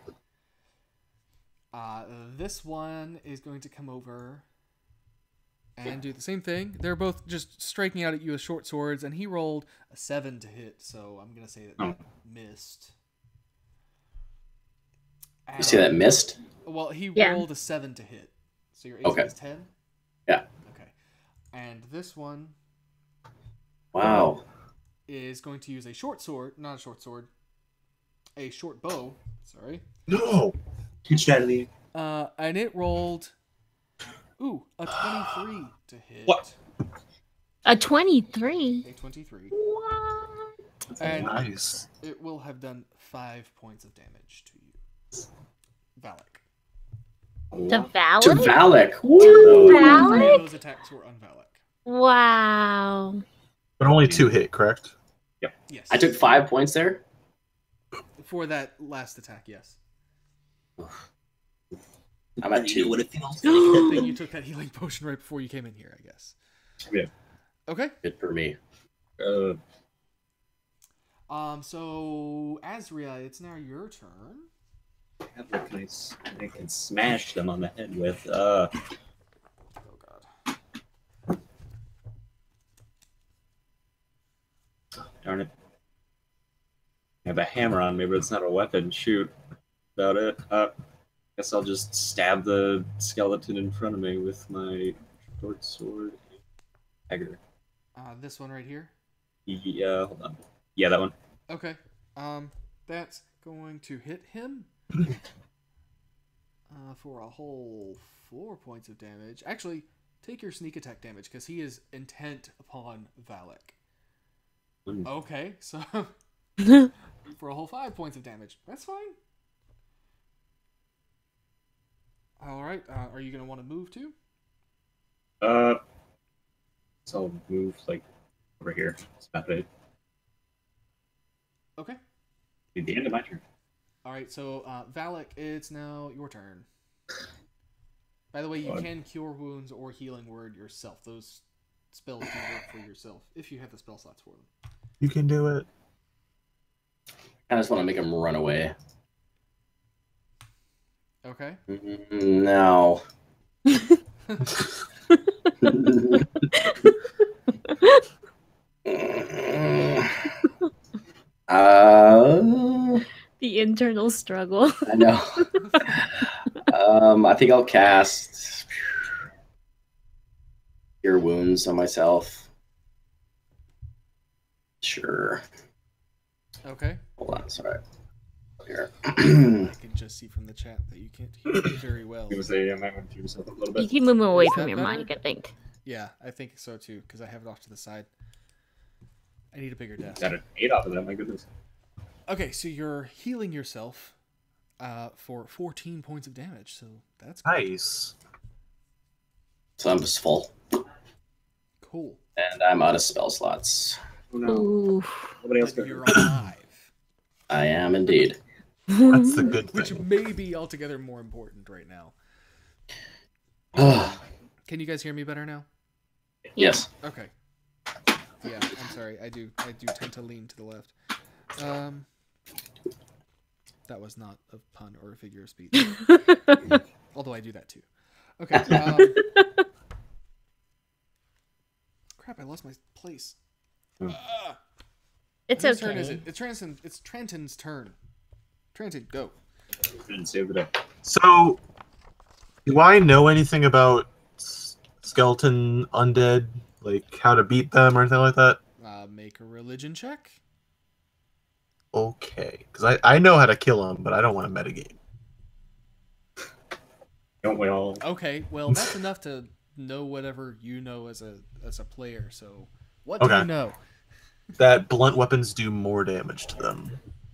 This one is going to come over and do the same thing. They're both just striking out at you with short swords, and he rolled a 7 to hit, so I'm going to say that missed. You see that missed? Well, he rolled a 7 to hit, so your AC is 10? Yeah. Okay. And this one... Wow. Is going to use a short sword, not a short sword, a short bow, sorry. No! Good strategy. And it rolled, a 23 to hit. What? A 23? A 23. What? And Nice. it will have done 5 points of damage to you. Valak. To Valak? To Valak. To Three of Valak? those attacks were on Valak. Wow. But only 2 hit, correct? Yes. I took 5 points there. For that last attack, yes. I'm at 2. What it feels I think you took that healing potion right before you came in here, I guess. Yeah. Okay. Good for me. So Azria, it's now your turn. What can I can smash them on the head with? Oh god. Darn it. I have a hammer on me, but it's not a weapon. Shoot. About it. Guess I'll just stab the skeleton in front of me with my short sword. Dagger. This one right here. Yeah, hold on. Yeah, that one. Okay. That's going to hit him. For a whole 4 points of damage. Actually, take your sneak attack damage because he is intent upon Valak. Okay, so for a whole 5 points of damage. That's fine. Alright, are you going to want to move too? So I'll move, like, over here. That's about it. Okay. At the end of my turn. Alright, so Valak, it's now your turn. By the way, you can cure wounds or healing word yourself. Those spells do work for yourself, if you have the spell slots for them. You can do it. I just want to make him run away. Okay. No. The internal struggle. I know. I think I'll cast Cure Wounds on myself. Sure. Okay. Hold on, sorry. Here. I can just see from the chat that you can't hear me very well. I might want to use it a little You bit. keep moving away Is from that your better? mic, I think. Yeah, I think so too, because I have it off to the side. I need a bigger desk. Got an 8 off of that, my goodness. Okay, so you're healing yourself for 14 points of damage, so that's good. Nice. So I'm just full. Cool. And I'm out of spell slots. Oh no. Ooh. Nobody else But got you're hurt. alive, I am indeed. That's the good which thing. may be altogether more important right now. Can you guys hear me better now? Yes. Okay. Yeah, I'm sorry. I do tend to lean to the left. That was not a pun or a figure of speech. Although I do that too. Okay. Crap! I lost my place. It's Whose okay. turn is it? It's Trenton's turn. Trenton, go. Didn't save it up. So, do I know anything about skeleton undead? Like how to beat them or anything like that? Make a religion check. Okay. Because I know how to kill them, but I don't want to metagame. Don't we all? Okay, well that's enough to know whatever you know as a player. So, what do Okay. you know? That blunt weapons do more damage to them.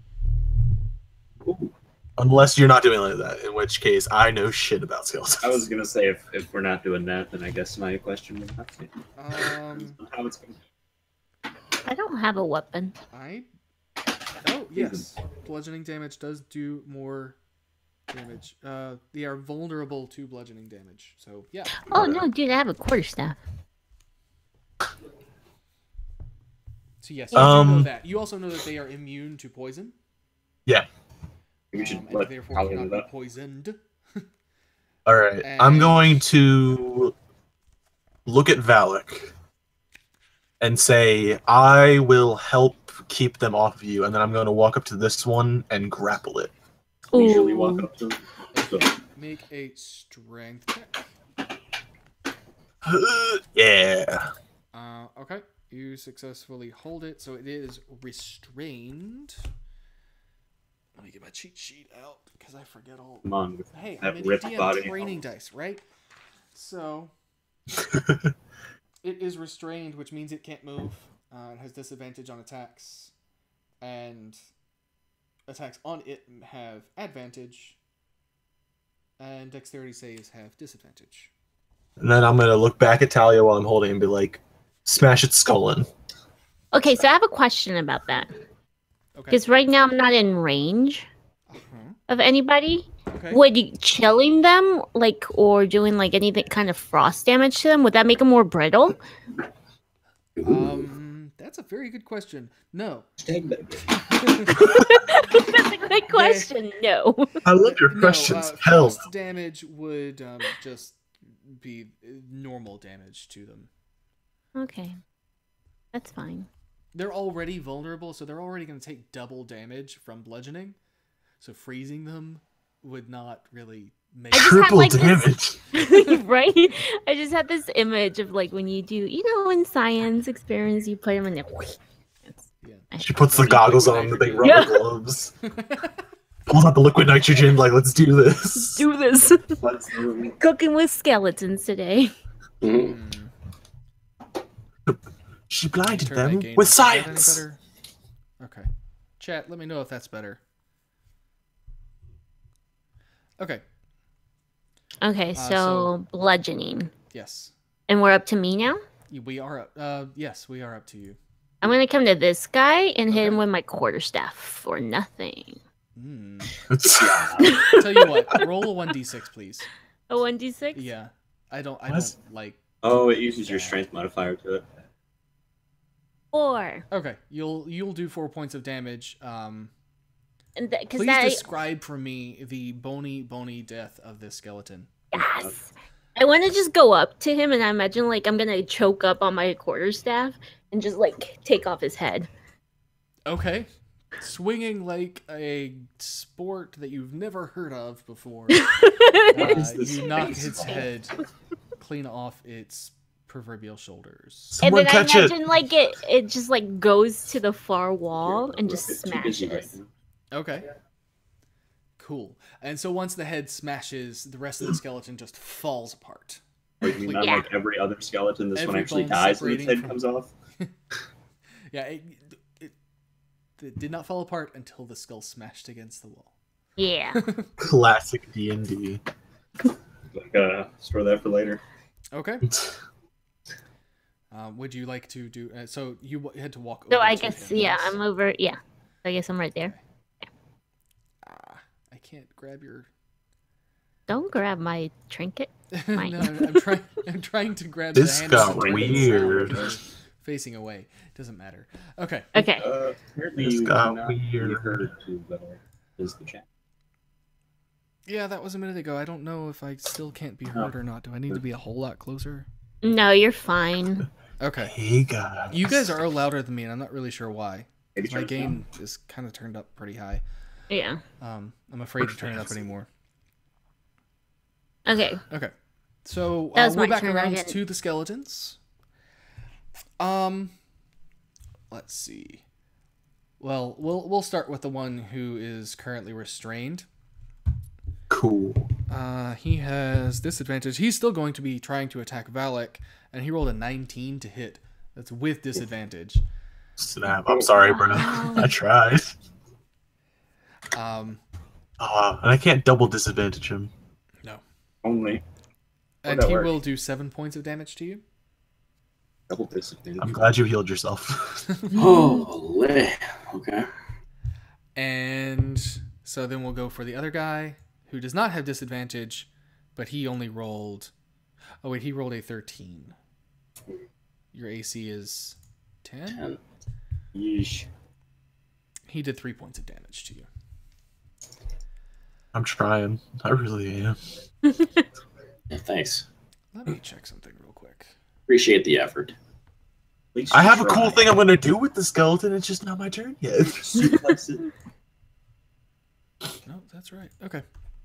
Ooh. Unless you're not doing like that, in which case I know shit about skeletons. I was gonna say if we're not doing that, then I guess my question would have to how it's going. I don't have a weapon. Oh yes, bludgeoning damage does do more damage. They are vulnerable to bludgeoning damage. So yeah. Oh no, dude, I have a quarterstaff. So yes, you do know that. You also know that they are immune to poison. Yeah. We should And let therefore Talia cannot know be that. poisoned. All right. I'm And- going to look at Valak and say, I will help keep them off of you, and then I'm going to walk up to this one and grapple it. Usually Ooh. walk up to them. So, Make a strength check. Yeah. Okay. You successfully hold it, so it is restrained. Let me get my cheat sheet out because I forget all. come on, with Hey, that I'm in ripped DM body. training dice, right? So it is restrained, which means it can't move. It has disadvantage on attacks, and attacks on it have advantage, and dexterity saves have disadvantage. And then I'm going to look back at Talia while I'm holding it and be like, smash its skull in. Okay, so I have a question about that. Okay. Because right now I'm not in range Uh-huh. of anybody. Okay. Would you chilling them, like, or doing like anything kind of frost damage to them, would that make them more brittle? That's a very good question. No. That's a good question. No. I love your No, questions. Hell. frost damage would just be normal damage to them. Okay, that's fine. They're already vulnerable, so they're already going to take double damage from bludgeoning. So freezing them would not really make. I just had, Triple like, damage. Right? I just had this image of like when you do, in science experiments, you put them in there. Yeah. She puts the goggles on, the big rubber Yeah. gloves. Pulls out the liquid nitrogen, like, let's do this. Do this. Let's do it. Cooking with skeletons today. Mhm. She blinded Turn my them gain with up. Is that any science. better? Okay. Chat, let me know if that's better. Okay. Okay, so bludgeoning. Yes. And we're up to me now? We are up. Yes, we are up to you. I'm gonna come to this guy and hit him Okay. with my quarterstaff for nothing. Tell you what, roll a 1d6, please. A 1d6? Yeah. I don't What? like. Oh, it uses your strength modifier to it. 4. Okay, you'll do 4 points of damage. And because Please that describe for me the bony death of this skeleton. yes. I want to just go up to him and I imagine like I'm gonna choke up on my quarterstaff and just like take off his head. Okay. Swinging like a sport that you've never heard of before. is this You knock face its ball? head clean off its proverbial shoulders. And Someone then I catch it. imagine like it just like goes to the far wall and just Too busy right smashes. now. Okay. Cool. And so once the head smashes, the rest of the skeleton just falls apart. Like, you mean, Yeah. like every other skeleton, this one Every actually bone dies when its separating head from- comes off. Yeah, it did not fall apart until the skull smashed against the wall. Yeah. Classic D&D. Like, store that for later. Okay. Would you like to do? So you had to walk. So over I to guess him, yeah, yes? I'm over. Yeah, I guess I'm right there. I can't grab your. Don't grab my trinket. No, Mine. I'm trying to grab This the handle. got of the weird. sound, but facing away doesn't matter. Okay. Okay. Apparently This you got cannot be weird. heard to is the chat. Yeah, that was a minute ago. I don't know if I still can't be heard or not. Do I need to be a whole lot closer? No, you're fine. Okay. Hey guys. You guys are louder than me, and I'm not really sure why. Maybe My turn it down. gain is kind of turned up pretty high. Yeah. I'm afraid to turn it up anymore. Okay. Okay. So That was we're my back turn around again. to the skeletons. Let's see. Well, we'll start with the one who is currently restrained. Cool. He has disadvantage. He's still going to be trying to attack Valak, and he rolled a 19 to hit. That's with disadvantage. Snap. I'm sorry, bro. I tried. Um, And I can't double disadvantage him. no. Only. And that he work? will do 7 points of damage to you. Double disadvantage. I'm glad you healed yourself. Holy. Okay. And so then we'll go for the other guy who does not have disadvantage, but he only rolled... Oh, wait, he rolled a 13. Your AC is 10? 10. Yeesh. He did 3 points of damage to you. I'm trying. I really am. Yeah, thanks. Let me check something real quick. Appreciate the effort. At least I you have a tried. cool thing I'm going to do with the skeleton. It's just not my turn yet. Suplex it. No, that's right. Okay.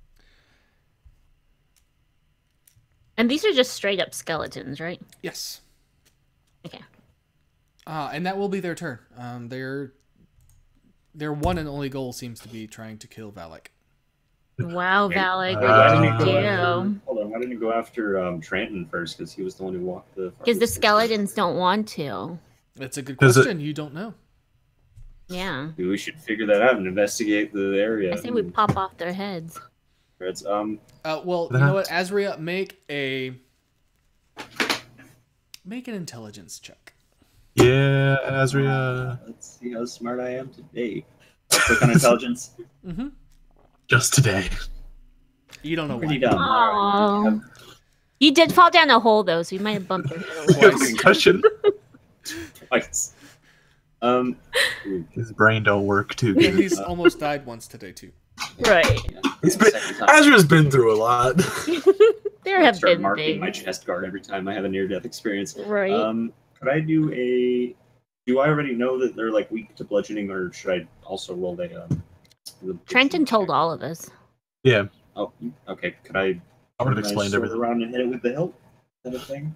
And these are just straight up skeletons, right? Yes. Okay. And that will be their turn. Their one and only goal seems to be trying to kill Valak. Wow, Valak, Why didn't what you did go you after, do? hold on, why didn't you go after Tranton first? Because he was the one who walked the... Because the skeletons don't want to. That's a good Does it- question. You don't know. Yeah. Maybe we should figure that out and investigate the area. I say we pop off their heads. Reds, Well, you know what? Azria, make an intelligence check. Yeah, Azria. Let's see how smart I am today. I'll click on intelligence. Mm-hmm. Just today. You don't know Pretty why. dumb. Aw. Alright. You did fall down a hole, though, so you might have bumped your head a little. Twice. Concussion. Twice. His brain don't work too And good. he's almost died once today, too. Right. He's been, Second time. Azria's been through a lot. There have Start been marking my things. chest guard every time I have a near-death experience. Right. Could I do a... Do I already know that they're like weak to bludgeoning, or should I also roll the Trenton told all of us. Yeah, Oh, okay. Could I... I would have Can I explained sword everything. around and hit it with the hilt? Kind of thing.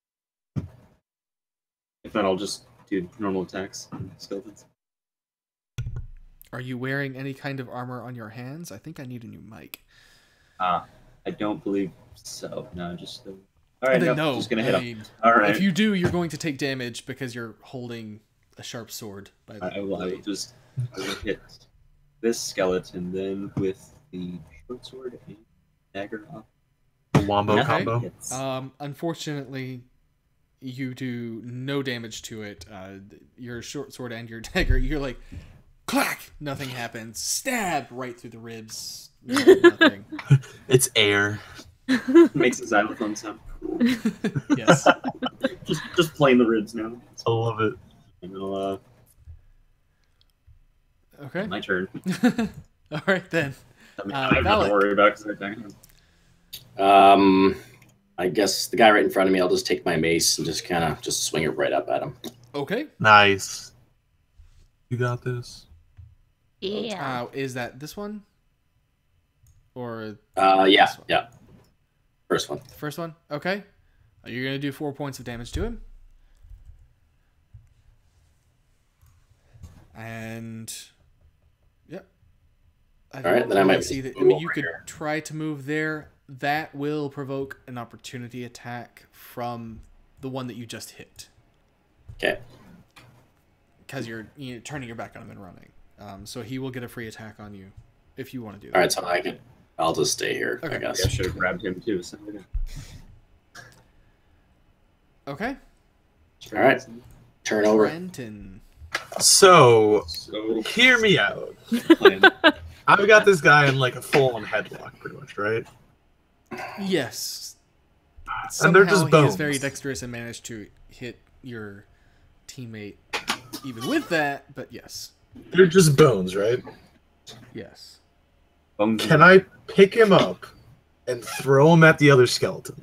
If not, I'll just do normal attacks. Skeletons. Are you wearing any kind of armor on your hands? I think I need a new mic. I don't believe so. No, just. All right, Then no, no. just gonna I hit him. mean, All right. If you do, you're going to take damage because you're holding a sharp sword. By the I will blade. just I will hit this skeleton then with the short sword and dagger off. The wombo Nothing combo. hits. Unfortunately, you do no damage to it. Your short sword and your dagger, you're like, clack! Nothing happens. Stab right through the ribs. Nothing. It's air. Makes a xylophone sound. Cool. Yes. just playing the ribs now. I love it. And I'll, Okay. my turn. All right then. I mean, Uh, I have nothing Valak. to worry about because I'm I guess the guy right in front of me, I'll just take my mace and just kind of just swing it right up at him. Okay. Nice. You got this. Yeah. Is that this one? Or Yeah, This one. yeah. First one. the first one? Okay. You're going to do 4 points of damage to him. And yep. All right, then I might see that. I move mean, you over could here. try to move there. That will provoke an opportunity attack from the one that you just hit, Okay. because you're turning your back on him and running. So he will get a free attack on you if you want to do that. All right, so I'll just stay here, Okay. I guess. I should have grabbed him too. So Okay. All right. Turn over. Trenton. So, So hear me out. plan. I've got this guy in like a full-on headlock, pretty much, right? Yes. And they're Somehow just he bones. is very dexterous and managed to hit your teammate even with that, but yes. They're just bones, right? Yes. Bones Can I pick him up and throw him at the other skeleton?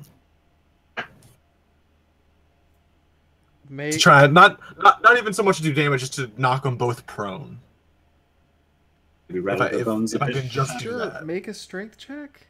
Make, To try not even so much to do damage, just to knock them both prone. Maybe rattle the bones if a I bit. can just do Sure, that. make a strength check.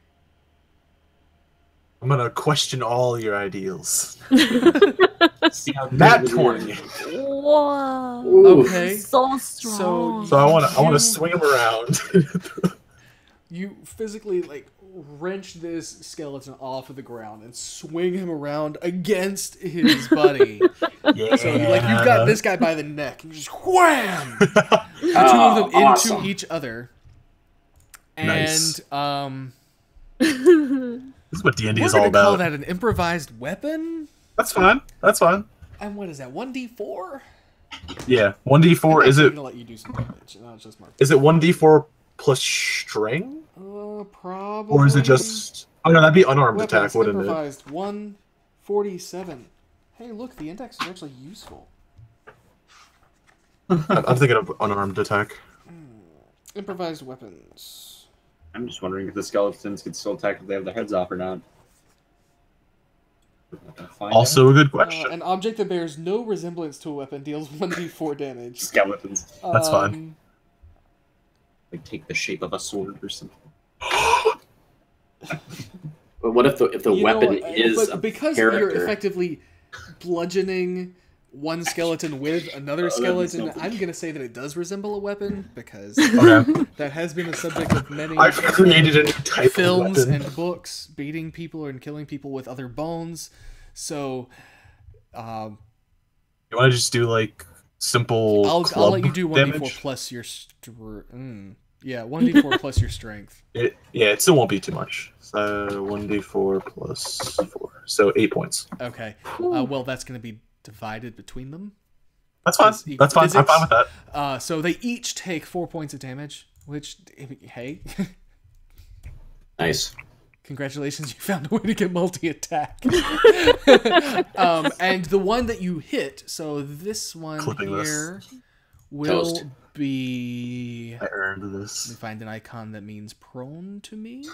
I'm gonna question all your ideals. See how Nat good it 20. is. Whoa. Ooh. Okay. So strong. So I want You- to swing him around. You physically like wrench this skeleton off of the ground and swing him around against his buddy. Yeah. So like you've got this guy by the neck and you just wham the two Oh, of them into awesome. each other. Nice. And This is what D&D we're is all gonna call about. that an improvised weapon. That's fine. That's fine. And what is that? 1d4? Yeah. 1d4. Is I'm it? gonna let you do some damage. No, it's just mark. Is it 1d4 plus strength, Probably. or is it just? Oh no, that'd be unarmed Weapons, attack, wouldn't it? improvised 147. Hey, look, the index is actually useful. I'm thinking of unarmed attack. Improvised weapons. I'm just wondering if the skeletons could still attack if they have their heads off or not. We're not gonna find Also out. a good question. An object that bears no resemblance to a weapon deals 1d4 damage. Skeletons That's fine. like take the shape of a sword or something. But what if the You weapon know, is but a because you're character? effectively bludgeoning one skeleton with another that'd be skeleton, something. I'm gonna say that it does resemble a weapon because Okay. that has been the subject of many I've created a new type films of weapon. and books, beating people and killing people with other bones. So, You want to just do like simple I'll club let you do 1d4 damage? plus your yeah, 1d4 plus your strength. It still won't be too much. So 1d4 plus 4, so 8 points. Okay. Well, that's going to be divided between them. That's fine. Physics- That's fine. I'm fine with that. So they each take 4 points of damage. Which, hey, Nice. congratulations, you found a way to get multi-attack. And the one that you hit, so this one Clipping this. here will Toast. be. I earned Let me this. find an icon that means prone to me.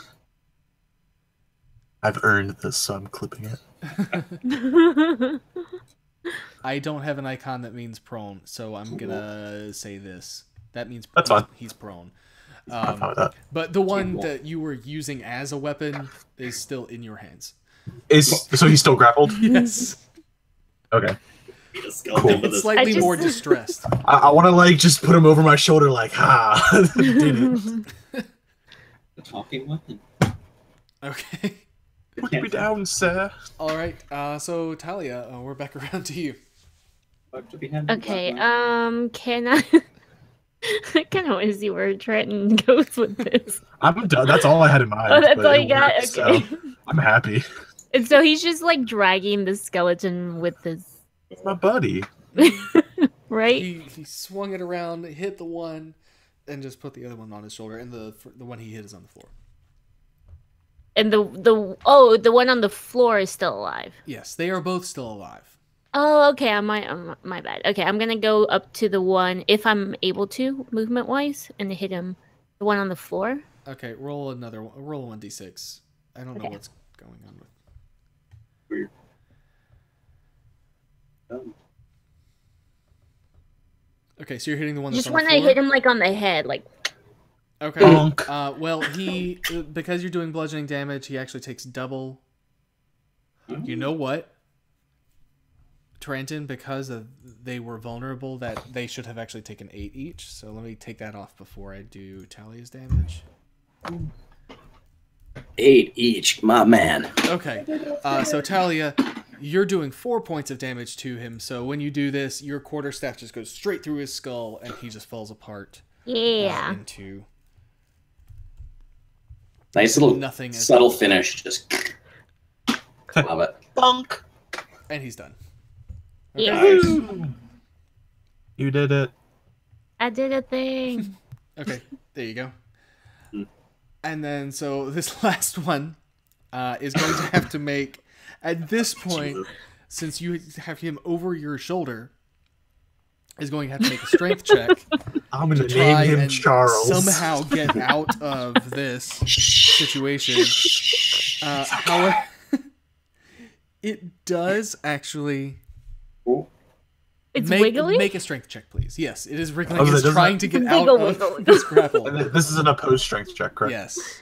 I've earned this, so I'm clipping it. I don't have an icon that means prone, so I'm gonna say this. That means That's fine. he's prone. I'm fine with that. But the one that you were using as a weapon is still in your hands. So he's still grappled? Yes. Okay. Beat a skeleton Cool. with It's a slightly I just- more distressed. I want to like just put him over my shoulder, like, ha, did it. talking weapon. Okay. Put me down, sir. All right. So Talia, we're back around to you. Okay, can I? I kind of want to see where Trenton goes with this. I'm done. That's all I had in mind. Oh, that's but all it you got? worked, Okay. so I'm happy. And so he's just like dragging the skeleton with his It's my buddy. right. He swung it around, hit the one, and just put the other one on his shoulder. And the one he hit is on the floor. And the one on the floor is still alive. Yes, they are both still alive. Oh, okay. My bad. Okay, I'm gonna go up to the one if I'm able to, movement wise, and hit him. The one on the floor. Okay, roll another one. Roll a 1d6. I don't know Okay. what's going on with. Weird. Okay, so you're hitting the one that's Just on when the I floor? hit him like on the head, like. Okay. Bonk. Well, he because you're doing bludgeoning damage, he actually takes double. You know what, Trenton? Because they were vulnerable, that they should have actually taken 8 each. So let me take that off before I do Talia's damage. 8 each, my man. Okay. So Talia, you're doing 4 points of damage to him. So when you do this, your quarterstaff just goes straight through his skull, and he just falls apart Yeah. into. Nice little Nothing as- subtle finish. Just love it. Bonk. And he's done. Yeah. You did it. I did a thing. Okay, there you go. And then, so this last one is going to have to make, at this point, since you have him over your shoulder, is going to have to make a strength check I'm gonna to try name him and Charles. somehow get out of this situation. However, it does actually It's make, wiggly? Make a strength check, please. Yes, it is wriggling. Oh, It's doesn't- trying to get out Wiggle, of wiggle. this grapple. This is an opposed strength check, correct? Yes.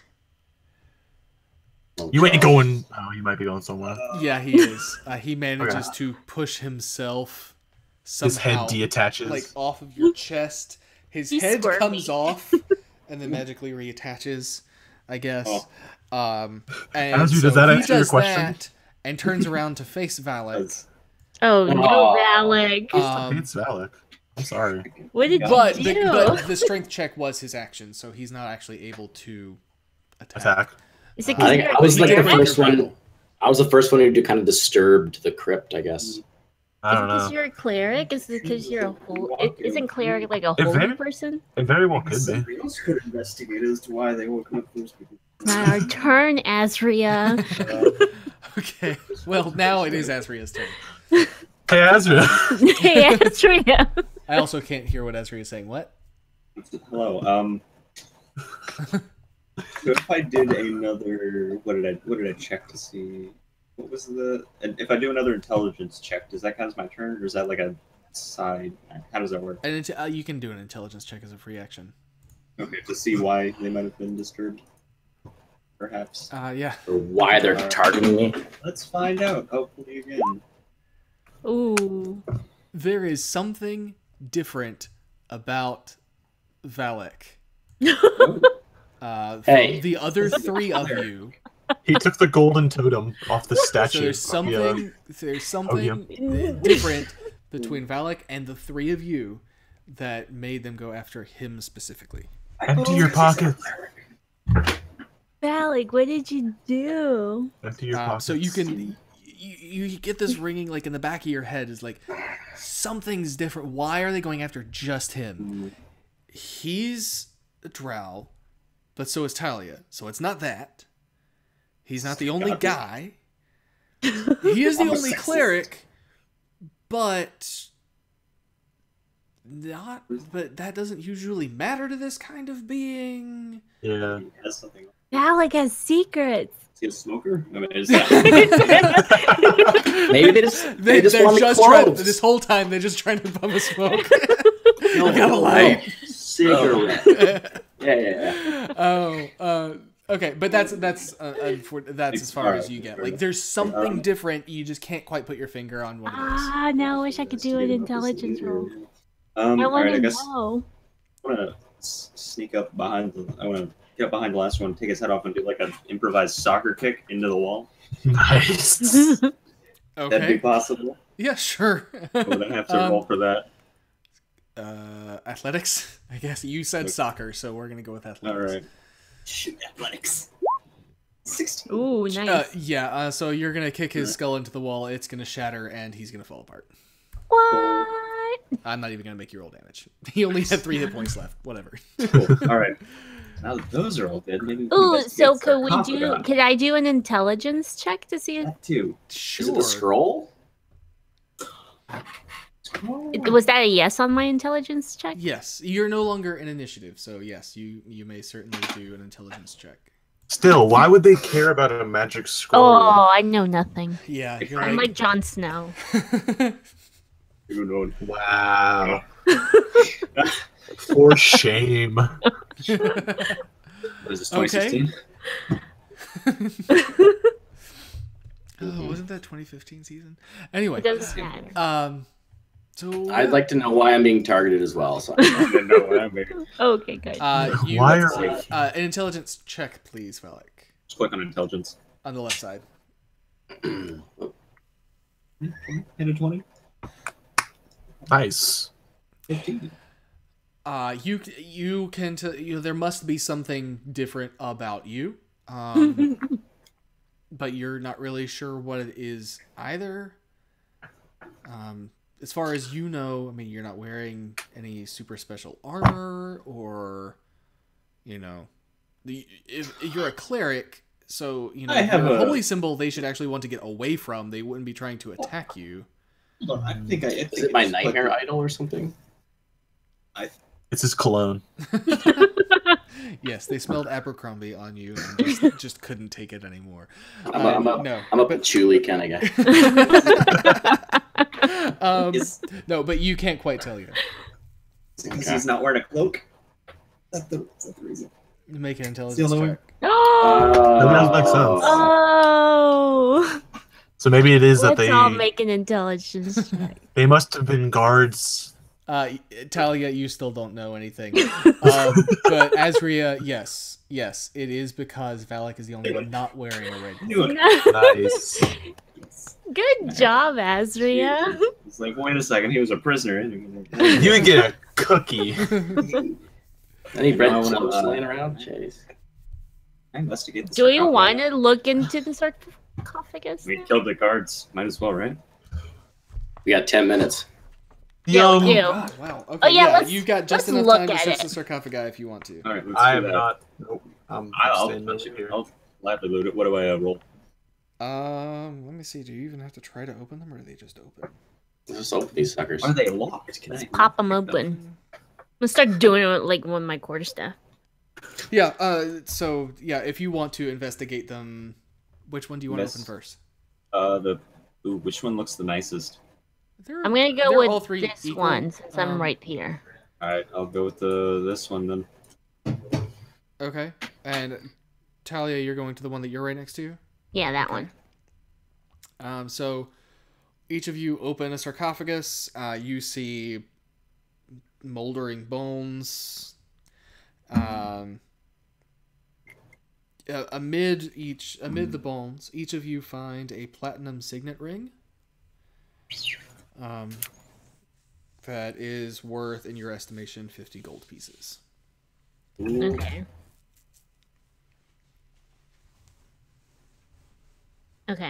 You ain't going. Oh, you might be going somewhere. Yeah, he is. He manages to push himself somehow, His head detaches. like off of your chest. His He's head squirmy. comes off and then magically reattaches, I guess. And Andrew, so does that he answer your does question? that and turns around to face Valak. Oh, no, Aw. Valak. It's Valak. I'm sorry. What did But you do? but the strength check was his action, so he's not actually able to attack. Attack. Is it I 'cause think you're I was a like the cleric? first one. I was the first one who kind of disturbed the crypt, I guess. I don't Because know. you're a cleric? Is it because you're a isn't cleric like a If holy they- person? It very well could be. Somebody else could investigate as to why they woke up those people. It's not our turn, Azria. Okay. Well, now it is Azria's turn. Hey, Azra. Hey, Azria. I also can't hear what Azria is saying. What? Hello. So if I did another, what did I check to see? What was and if I do another intelligence check, does that count as my turn, or is that like a side? How does that work? And you can do an intelligence check as a free action. Okay, to see why they might have been disturbed, perhaps. Yeah. Or why they're targeting me. Let's find out. Hopefully again. Ooh. There is something different about Valak. From Hey. the other three of you. He took the golden totem off the So statue. there's something different between Valak and the three of you that made them go after him specifically. Empty your pockets. Valak, what did you do? Empty your pockets. So you can you get this ringing like in the back of your head is like something's different. Why are they going after just him? He's a drow, but so is Talia. So it's not that. He's not the only guy. He is the only cleric, but that doesn't usually matter to this kind of being. Yeah. That's something. Valak has secrets. Is he a smoker? I mean, is that... Maybe they just They're want just to trying, close. this whole time they're just trying to bum a smoke. No, got a light. Cigarette. Yeah. Okay, but that's as far as you get. Like, there's something different. You just can't quite put your finger on what it is. Ah, now I wish I could do an intelligence roll. I Alright, want I to guess know. I want to sneak up behind I want to get up behind the last one, take his head off, and do like an improvised soccer kick into the wall. Nice. That'd be Okay. possible. Yeah, sure. But I have to roll for that. Athletics. I guess you said soccer, so we're gonna go with athletics. Alright. Shoot, athletics. 16. Ooh, nice. So you're gonna kick his skull into the wall. It's gonna shatter, and he's gonna fall apart. What? I'm not even gonna make you roll damage. He only had 3 hit points left. Whatever. Cool. Alright. Now that those are all good, maybe we can Ooh, investigate so could we do? sarcophagus. Could I do an intelligence check to see if That too. Sure. Is it the scroll? was that a yes on my intelligence check? Yes, you're no longer in initiative, so yes, you may certainly do an intelligence check. Still, why would they care about a magic scroll? Oh, I know nothing. Yeah, you're I'm like, like Jon Snow. You know, Wow. For shame. what is this, 2016? Oh, wasn't that 2015 season? Anyway, It doesn't matter. so I'd like to know why I'm being targeted as well. So. I didn't know what I made. Okay, good. you, Why are we- an intelligence check, please, Valak, Just click on intelligence. on the left side. Hit a 20? Nice. 15. You can there must be something different about you, but you're not really sure what it is either. As far as you know, I mean, you're not wearing any super special armor, or if you're a cleric, so I have you're a a- holy symbol. They should actually want to get away from. They wouldn't be trying to attack you. Hold on, I think Is it my nightmare idol or something? It's his cologne. Yes, they smelled Abercrombie on you and just couldn't take it anymore. I'm a No, patchouli kind of guy. No, but you can't quite tell yet. Because he's not wearing a cloak. Is that the reason? Make an intelligence It's the only check. Oh. That does make sense. Oh. So maybe it is that Let's all make an intelligence check. they must have been guards. Talia, you still don't know anything. But Azria, yes, it is because Valak is the only one not wearing a red cloak. Nice. Good job, Azria. It's like, wait a second, he was a prisoner. You would get a cookie. Any red I wanna, clothes laying around? Jeez. I investigate this. Do we want to look into the sarcophagus? We killed the guards. Might as well, right? We got 10 minutes. Yeah, we do. God, wow. Okay, Oh, yeah, let's- you've got just let's enough look time to at search it. the sarcophagi if you want to. All right, let's I do am that. not. Nope. I'm I'll staying touch over it. here. I'll gladly loot it. What do I roll? Let me see. Do you even have to try to open them, or are they just open? Just open these suckers. Are they locked? Can I Pop them open. Let's start doing it with, like, one of my quarterstaff. Yeah. So yeah, if you want to investigate them, which one do you want to open first? Which one looks the nicest? I'm gonna go they're all with three this equal. one since I'm right here. All right, I'll go with this one then. Okay. And Talia, you're going to the one that you're right next to. Yeah, that one. So each of you open a sarcophagus. You see moldering bones. Amid the bones, each of you find a platinum signet ring. That is worth, in your estimation, 50 gold pieces. Okay. Okay.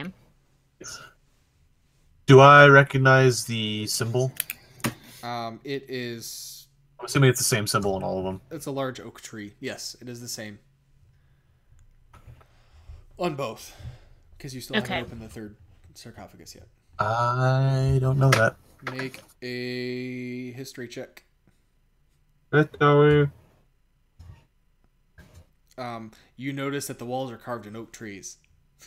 Do I recognize the symbol? It is. I'm assuming it's the same symbol in all of them. It's a large oak tree. Yes, it is the same. On both, because you still haven't opened the third sarcophagus yet. I don't know that. Make a history check. You You notice that the walls are carved in oak trees.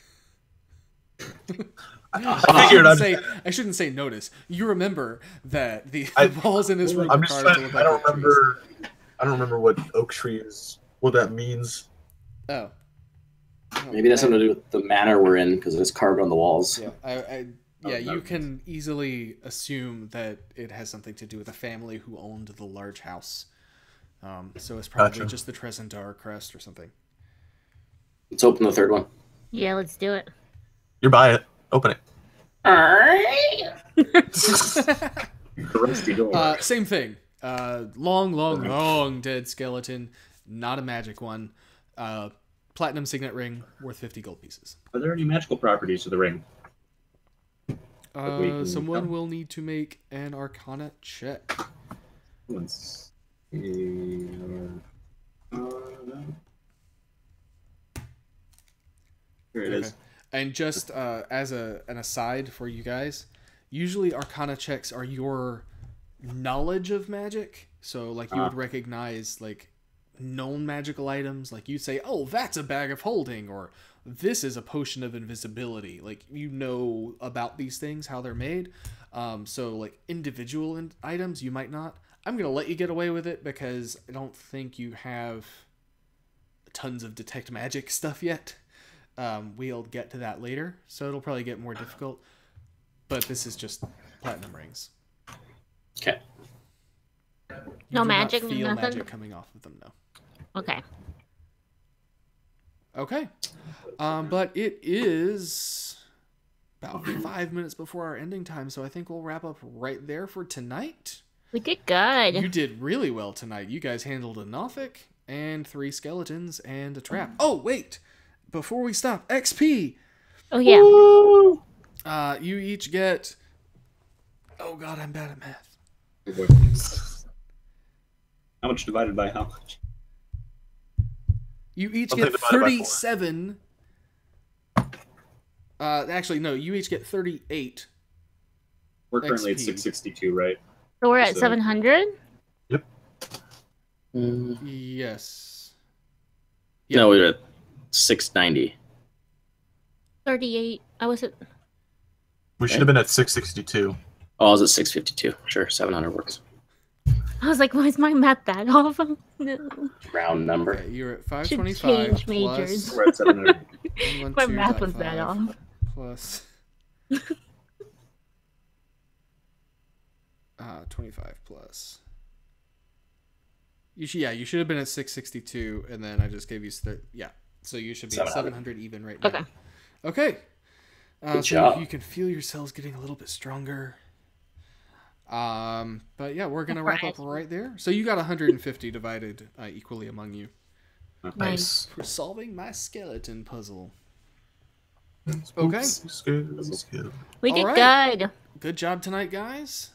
I figured I shouldn't say notice. You remember that the walls in this room I'm are just carved saying, to look like I don't oak trees. remember. I don't remember what oak tree is. What that means. Oh. Maybe that's something to do with the manor we're in because it's carved on the walls. Yeah, you can easily assume that it has something to do with a family who owned the large house. So it's probably just the Tresendar crest or something. Let's open the third one. Yeah, let's do it. You're by it. Open it. The rusty door. Same thing. Long dead skeleton. Not a magic one. Platinum signet ring worth 50 gold pieces. Are there any magical properties to the ring? Someone will need to make an Arcana check. Let's see. Here it is. And just as an aside for you guys, usually Arcana checks are your knowledge of magic. So like you would recognize like known magical items. Like you'd say, oh, that's a bag of holding, or this is a potion of invisibility. Like you know about these things, how they're made. So like individual items you might not. I'm going to let you get away with it because I don't think you have tons of detect magic stuff yet. We'll get to that later, so it'll probably get more difficult. But this is just platinum rings. Okay. No do magic, not feel nothing? magic coming off of them, no. Okay. Okay. But it is about 5 minutes before our ending time, so I think we'll wrap up right there for tonight. We did good. You did really well tonight. You guys handled a Nothic and 3 skeletons and a trap. Oh, wait! Before we stop, XP! Oh, yeah. Woo! You each get... Oh god, I'm bad at math. How much divided by how much? You each Something get divided by 37... actually, no, you each get 38. We're currently at XP. 662, right? So we're at So- 700? Yes. No, we're at 690. 38. I was at... We should have been at 662. Oh, I was at 652. Sure, 700 works. I was like, why is my math that off? No. Round number. Okay, you're at Should 525 change plus majors. We're at 700. My math was that 112.5 off. plus 25 plus. You should have been at 662, and then I just gave you so you should be at 700 even right now. Okay. Good so job. you can feel yourselves getting a little bit stronger. But yeah, we're gonna wrap up right there. So you got 150 divided equally among you. Nice. For solving my skeleton puzzle. Okay. We did Alright. good. Good job tonight, guys.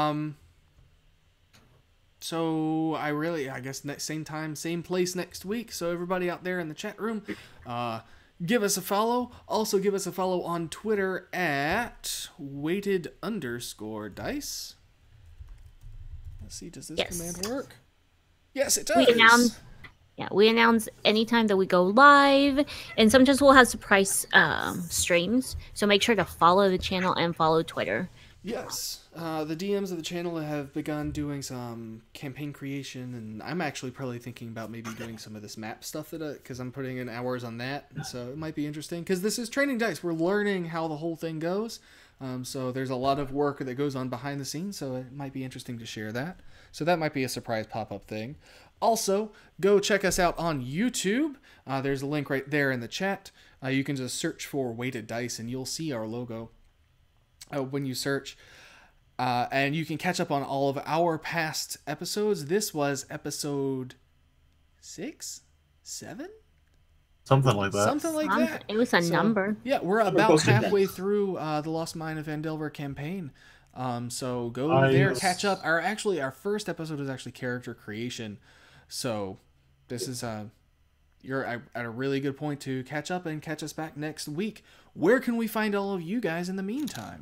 So I guess same time, same place next week. So everybody out there in the chat room, give us a follow. Also give us a follow on Twitter at weighted_dice. Let's see, does this command work? Yes, it does. We announce anytime that we go live, and sometimes we'll have surprise streams. So make sure to follow the channel and follow Twitter. Yes, the DMs of the channel have begun doing some campaign creation, and I'm actually probably thinking about maybe doing some of this map stuff because I'm putting in hours on that, and so it might be interesting. Because this is Training Dice, we're learning how the whole thing goes, so there's a lot of work that goes on behind the scenes, so it might be interesting to share that. So that might be a surprise pop-up thing. Also, go check us out on YouTube. There's a link right there in the chat. You can just search for Weighted Dice, and you'll see our logo when you search. And you can catch up on all of our past episodes. This was episode 6? 7? Something like that. Something like that. It was a number. Yeah, we're about halfway through the Lost Mine of Vandelver campaign. So go there, catch up. Our first episode is actually character creation. So this is you're at a really good point to catch up and catch us back next week. Where can we find all of you guys in the meantime?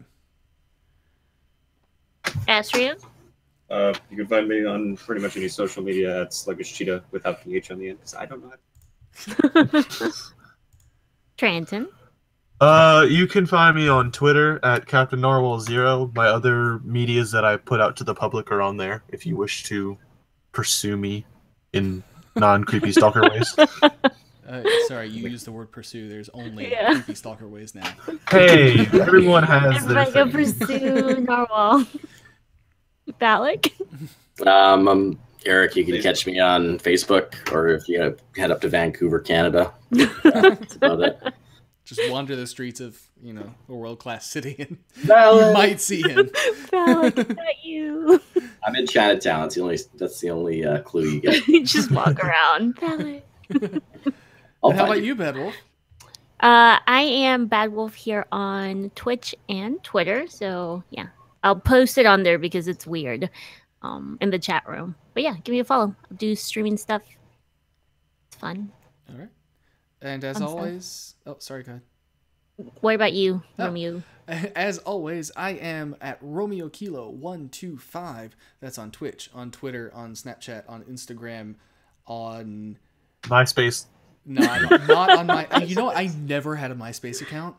Astria? You can find me on pretty much any social media at Sluggish Cheetah without the H on the end, because I don't know how. Tranton? You can find me on Twitter at Captain Norwell 0. My other medias that I put out to the public are on there if you wish to pursue me in non-creepy stalker ways. Sorry, you used the word pursue. There's only Yeah. creepy stalker ways now. Hey, everyone has their Everybody go thing. pursue Narwhal. Balak? I'm Eric. You can catch me on Facebook, or if you head up to Vancouver, Canada. That's about it. Just wander the streets of, a world-class city and Balak. you might see him. Balak, is that you? I'm in Chinatown. That's the only clue you get. You just walk around. Balak. I'll And how find about you, Bedwolf? I am Bad Wolf here on Twitch and Twitter. So, yeah. I'll post it on there because it's weird in the chat room. But, yeah, give me a follow. I'll do streaming stuff. It's fun. All right. And as always... Oh, sorry, go ahead. What about you, Romeo? As always, I am at Romeo Kilo 125. That's on Twitch, on Twitter, on Snapchat, on Instagram, on... MySpace. No, not on my... I never had a MySpace account.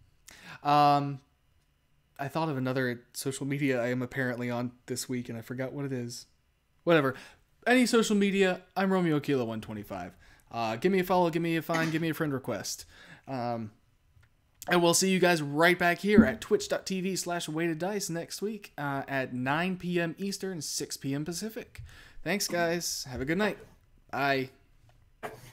I thought of another social media I am apparently on this week, and I forgot what it is. Whatever. Any social media, I'm Romeo Kilo 125. Give me a follow, give me a find, give me a friend request. And we'll see you guys right back here at twitch.tv/weighteddice next week at 9 p.m. Eastern, 6 p.m. Pacific. Thanks, guys. Have a good night. Bye.